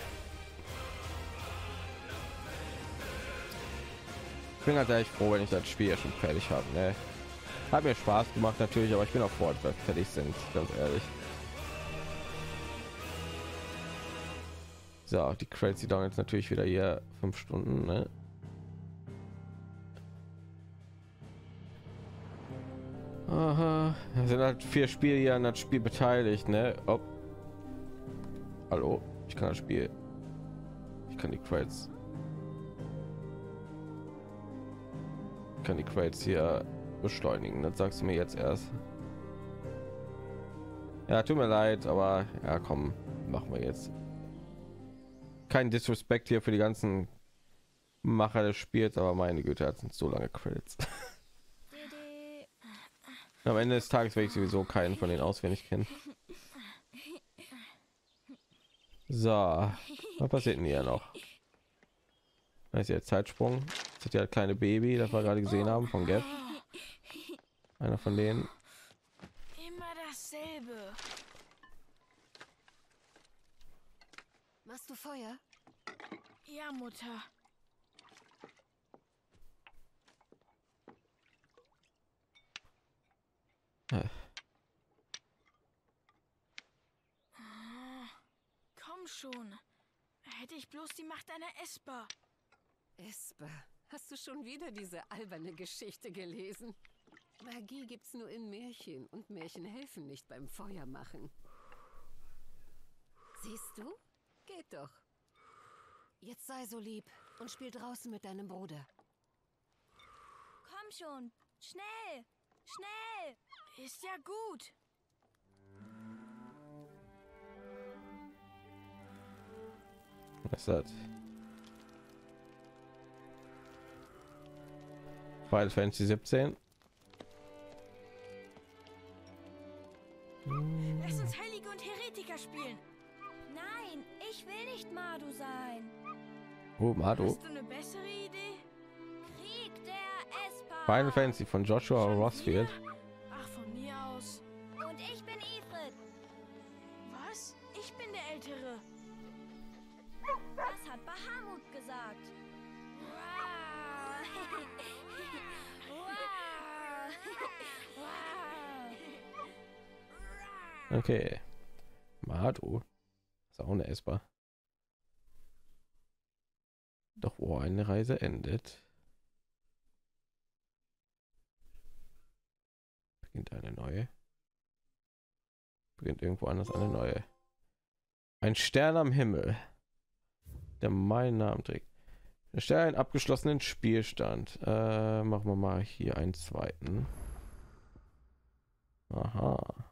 Ich bin halt echt froh, wenn ich das Spiel ja schon fertig habe. Ne? Hat mir Spaß gemacht natürlich, aber ich bin auch froh, dass wir fertig sind, ganz ehrlich. So, die Credits, die dauern jetzt natürlich wieder hier 5 Stunden. Ne? Aha, es sind halt 4 Spiele hier an das Spiel beteiligt, ne? Oh. Hallo, ich kann das Spiel, ich kann die Credits, hier beschleunigen. Das sagst du mir jetzt erst. Ja, tut mir leid, aber ja, komm, machen wir jetzt. Kein Disrespect hier für die ganzen Macher des Spiels, aber meine Güte, hat sind so lange Credits. Am Ende des Tages werde ich sowieso keinen von denen auswendig kennen. So, was passiert denn hier noch? Da ist jetzt Zeitsprung. Das ist ja kleine Baby, das wir gerade gesehen haben von Gap. Einer von denen. Immer dasselbe. Machst du Feuer? Ja, Mutter. Komm schon. Hätte ich bloß die Macht einer Esper. Esper, hast du schon wieder diese alberne Geschichte gelesen? Magie gibt's nur in Märchen und Märchen helfen nicht beim Feuermachen. Siehst du? Geht doch. Jetzt sei so lieb und spiel draußen mit deinem Bruder. Komm schon. Schnell. Schnell. Ist ja gut. Was ist das? Final Fantasy 17. Lass uns Heilige und Heretiker spielen. Nein, ich will nicht Madu sein. Oh, Mado. Hast du eine bessere Idee? Krieg der Esper. Final Fantasy von Joshua Rossfield. Ach, von mir aus. Und ich bin Ifrit. Was? Ich bin der Ältere. Das hat Bahamut gesagt. Okay. Mado. Ist auch eine Esper. Doch wo eine Reise endet, beginnt eine neue. Beginnt irgendwo anders eine neue. Ein Stern am Himmel, der meinen Namen trägt. Der Stern einen abgeschlossenen Spielstand. Machen wir mal hier einen zweiten. Aha.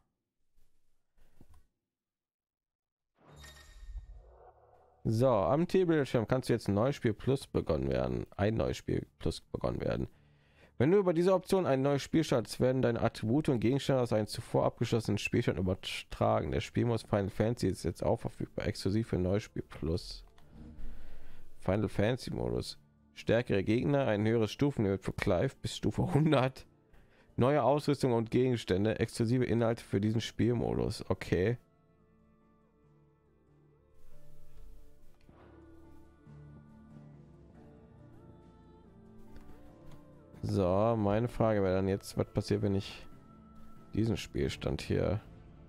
So, am Tabelschirm kannst du jetzt ein neues Spiel plus begonnen werden. Ein neues Spiel plus begonnen werden. Wenn du über diese Option ein neues Spiel startest, werden deine Attribute und Gegenstände aus einem zuvor abgeschlossenen Spielstand übertragen. Der Spielmodus Final Fantasy ist jetzt auch verfügbar, exklusiv für neues Spiel plus. Final Fantasy Modus. Stärkere Gegner, ein höheres Stufenlevel für Clive bis Stufe 100. Neue Ausrüstung und Gegenstände, exklusive Inhalte für diesen Spielmodus. Okay. So, meine Frage wäre dann jetzt, was passiert, wenn ich diesen Spielstand hier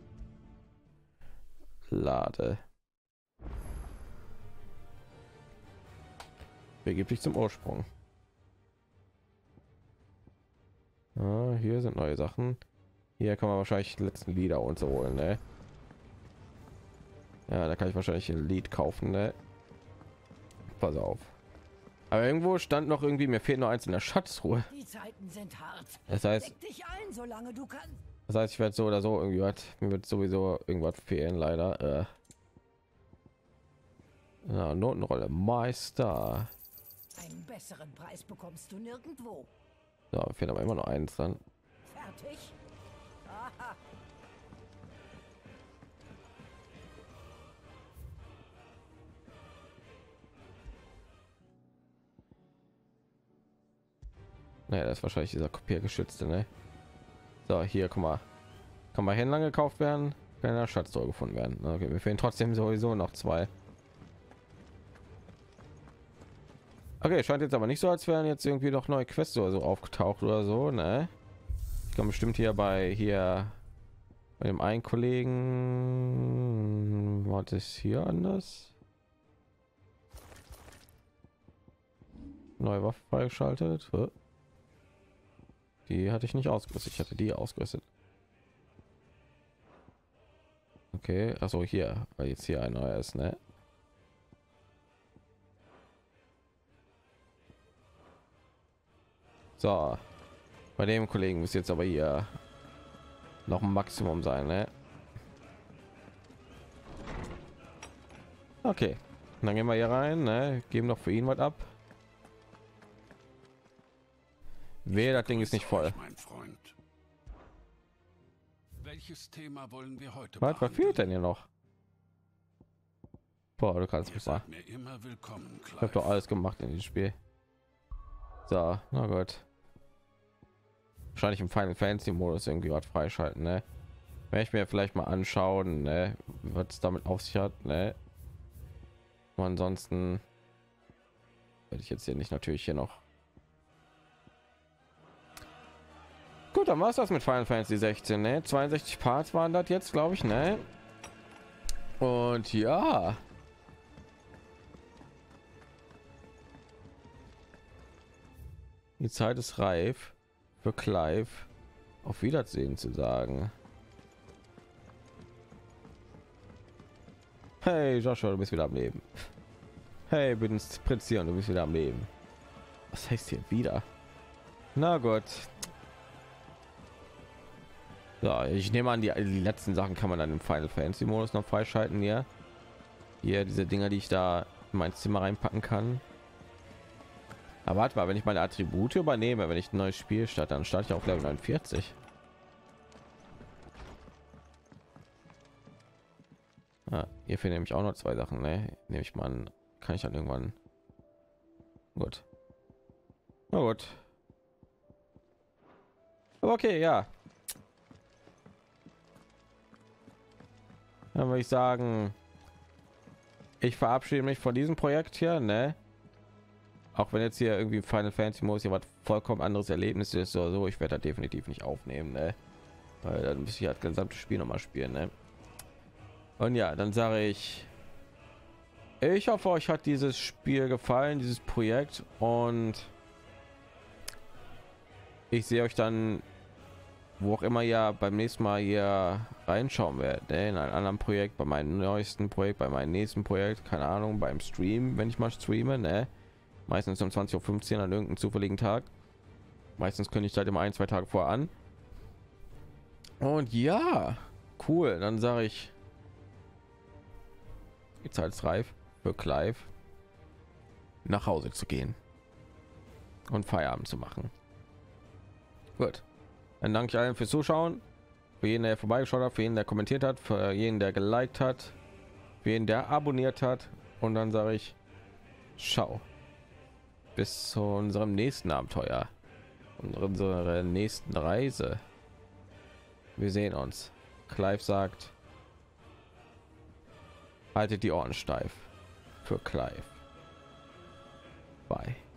lade? Begib dich zum Ursprung. Ah, hier sind neue Sachen. Hier kann man wahrscheinlich die letzten Lieder und so holen, ne? Ja, da kann ich wahrscheinlich ein Lied kaufen, ne? Pass auf. Aber irgendwo stand noch irgendwie, mir fehlt noch eins in der Schatzruhe. Die Zeiten sind hart. Das heißt, Deck dich ein, solange du kannst. das heißt, ich werde so oder so irgendwie was, mir wird sowieso irgendwas fehlen, leider. Ja, Notenrolle Meister. Einen besseren Preis bekommst du nirgendwo. So, fehlt aber immer noch eins dann. Fertig? Aha. Naja, das ist wahrscheinlich dieser kopiergeschützte, ne? So, hier, guck mal. Kann bei Händlern gekauft werden, kann in der Schatztruhe gefunden werden. Okay, mir fehlen trotzdem sowieso noch zwei. Okay, scheint jetzt aber nicht so, als wären jetzt irgendwie noch neue Quests oder so aufgetaucht oder so, ne? Ich kann bestimmt hier bei dem einen Kollegen, war das hier anders? Neue Waffe freigeschaltet. Die hatte ich nicht ausgerüstet, ich hatte die ausgerüstet. Okay, also hier, weil jetzt hier ein neues, ne? So, bei dem Kollegen muss jetzt aber hier noch ein Maximum sein, ne? Okay, dann gehen wir hier rein, ne? Geben noch für ihn was ab. Wer, das Ding ist nicht voll. Mein Freund. Welches Thema wollen wir heute Was fehlt denn hier noch? Boah, du kannst mich mal. mir immer willkommen, Ich habe doch alles gemacht in diesem Spiel. So, na gut. Wahrscheinlich im Final Fantasy Modus irgendwie was freischalten, ne? Werde ich mir vielleicht mal anschauen, ne? Was es damit auf sich hat, ne? Und ansonsten werde ich jetzt hier nicht natürlich hier noch. Gut, dann war es das mit Final Fantasy 16, ne? 62 Parts waren das jetzt, glaube ich, ne? Und ja. Die Zeit ist reif für Clive auf Wiedersehen zu sagen. Hey Joshua, du bist wieder am Leben. Hey Prinz hier, du bist wieder am Leben. Was heißt hier wieder? Na gut. Ja, ich nehme an, die letzten Sachen kann man dann im Final Fantasy Modus noch freischalten hier. Hier diese Dinger, die ich da in mein Zimmer reinpacken kann. Aber warte mal, wenn ich meine Attribute übernehme, wenn ich ein neues Spiel starte, dann starte ich auf Level 49. Ah, hierfür nehme ich auch noch 2 Sachen, ne? Nehme ich mal an, kann ich dann irgendwann. Gut. Na gut. Aber okay, ja. Dann würde ich sagen, ich verabschiede mich von diesem Projekt hier, ne? Auch wenn jetzt hier irgendwie Final Fantasy Modus hier was vollkommen anderes Erlebnis ist oder so, ich werde da definitiv nicht aufnehmen, ne? Weil dann muss ich halt das gesamte Spiel noch mal spielen, ne? Und ja, dann sage ich hoffe, euch hat dieses Spiel gefallen, dieses Projekt, und ich sehe euch dann, wo auch immer ja beim nächsten Mal hier reinschauen werdet, ne? In einem anderen Projekt, bei meinem neuesten Projekt, bei meinem nächsten Projekt, keine Ahnung, beim Stream, wenn ich mal streame, ne? Meistens um 20:15 Uhr an irgendeinem zufälligen Tag. Meistens könnte ich halt immer 1-2 Tage vor an. Und ja, cool, dann sage ich, die Zeit ist reif für Clive, nach Hause zu gehen und Feierabend zu machen. Gut, dann danke ich allen fürs Zuschauen, für jeden, der vorbeigeschaut hat, für jeden, der kommentiert hat, für jeden, der geliked hat, für jeden, der abonniert hat, und dann sage ich ciao, bis zu unserem nächsten Abenteuer, unserer nächsten Reise. Wir sehen uns. Clive sagt, haltet die Ohren steif für Clive. Bye.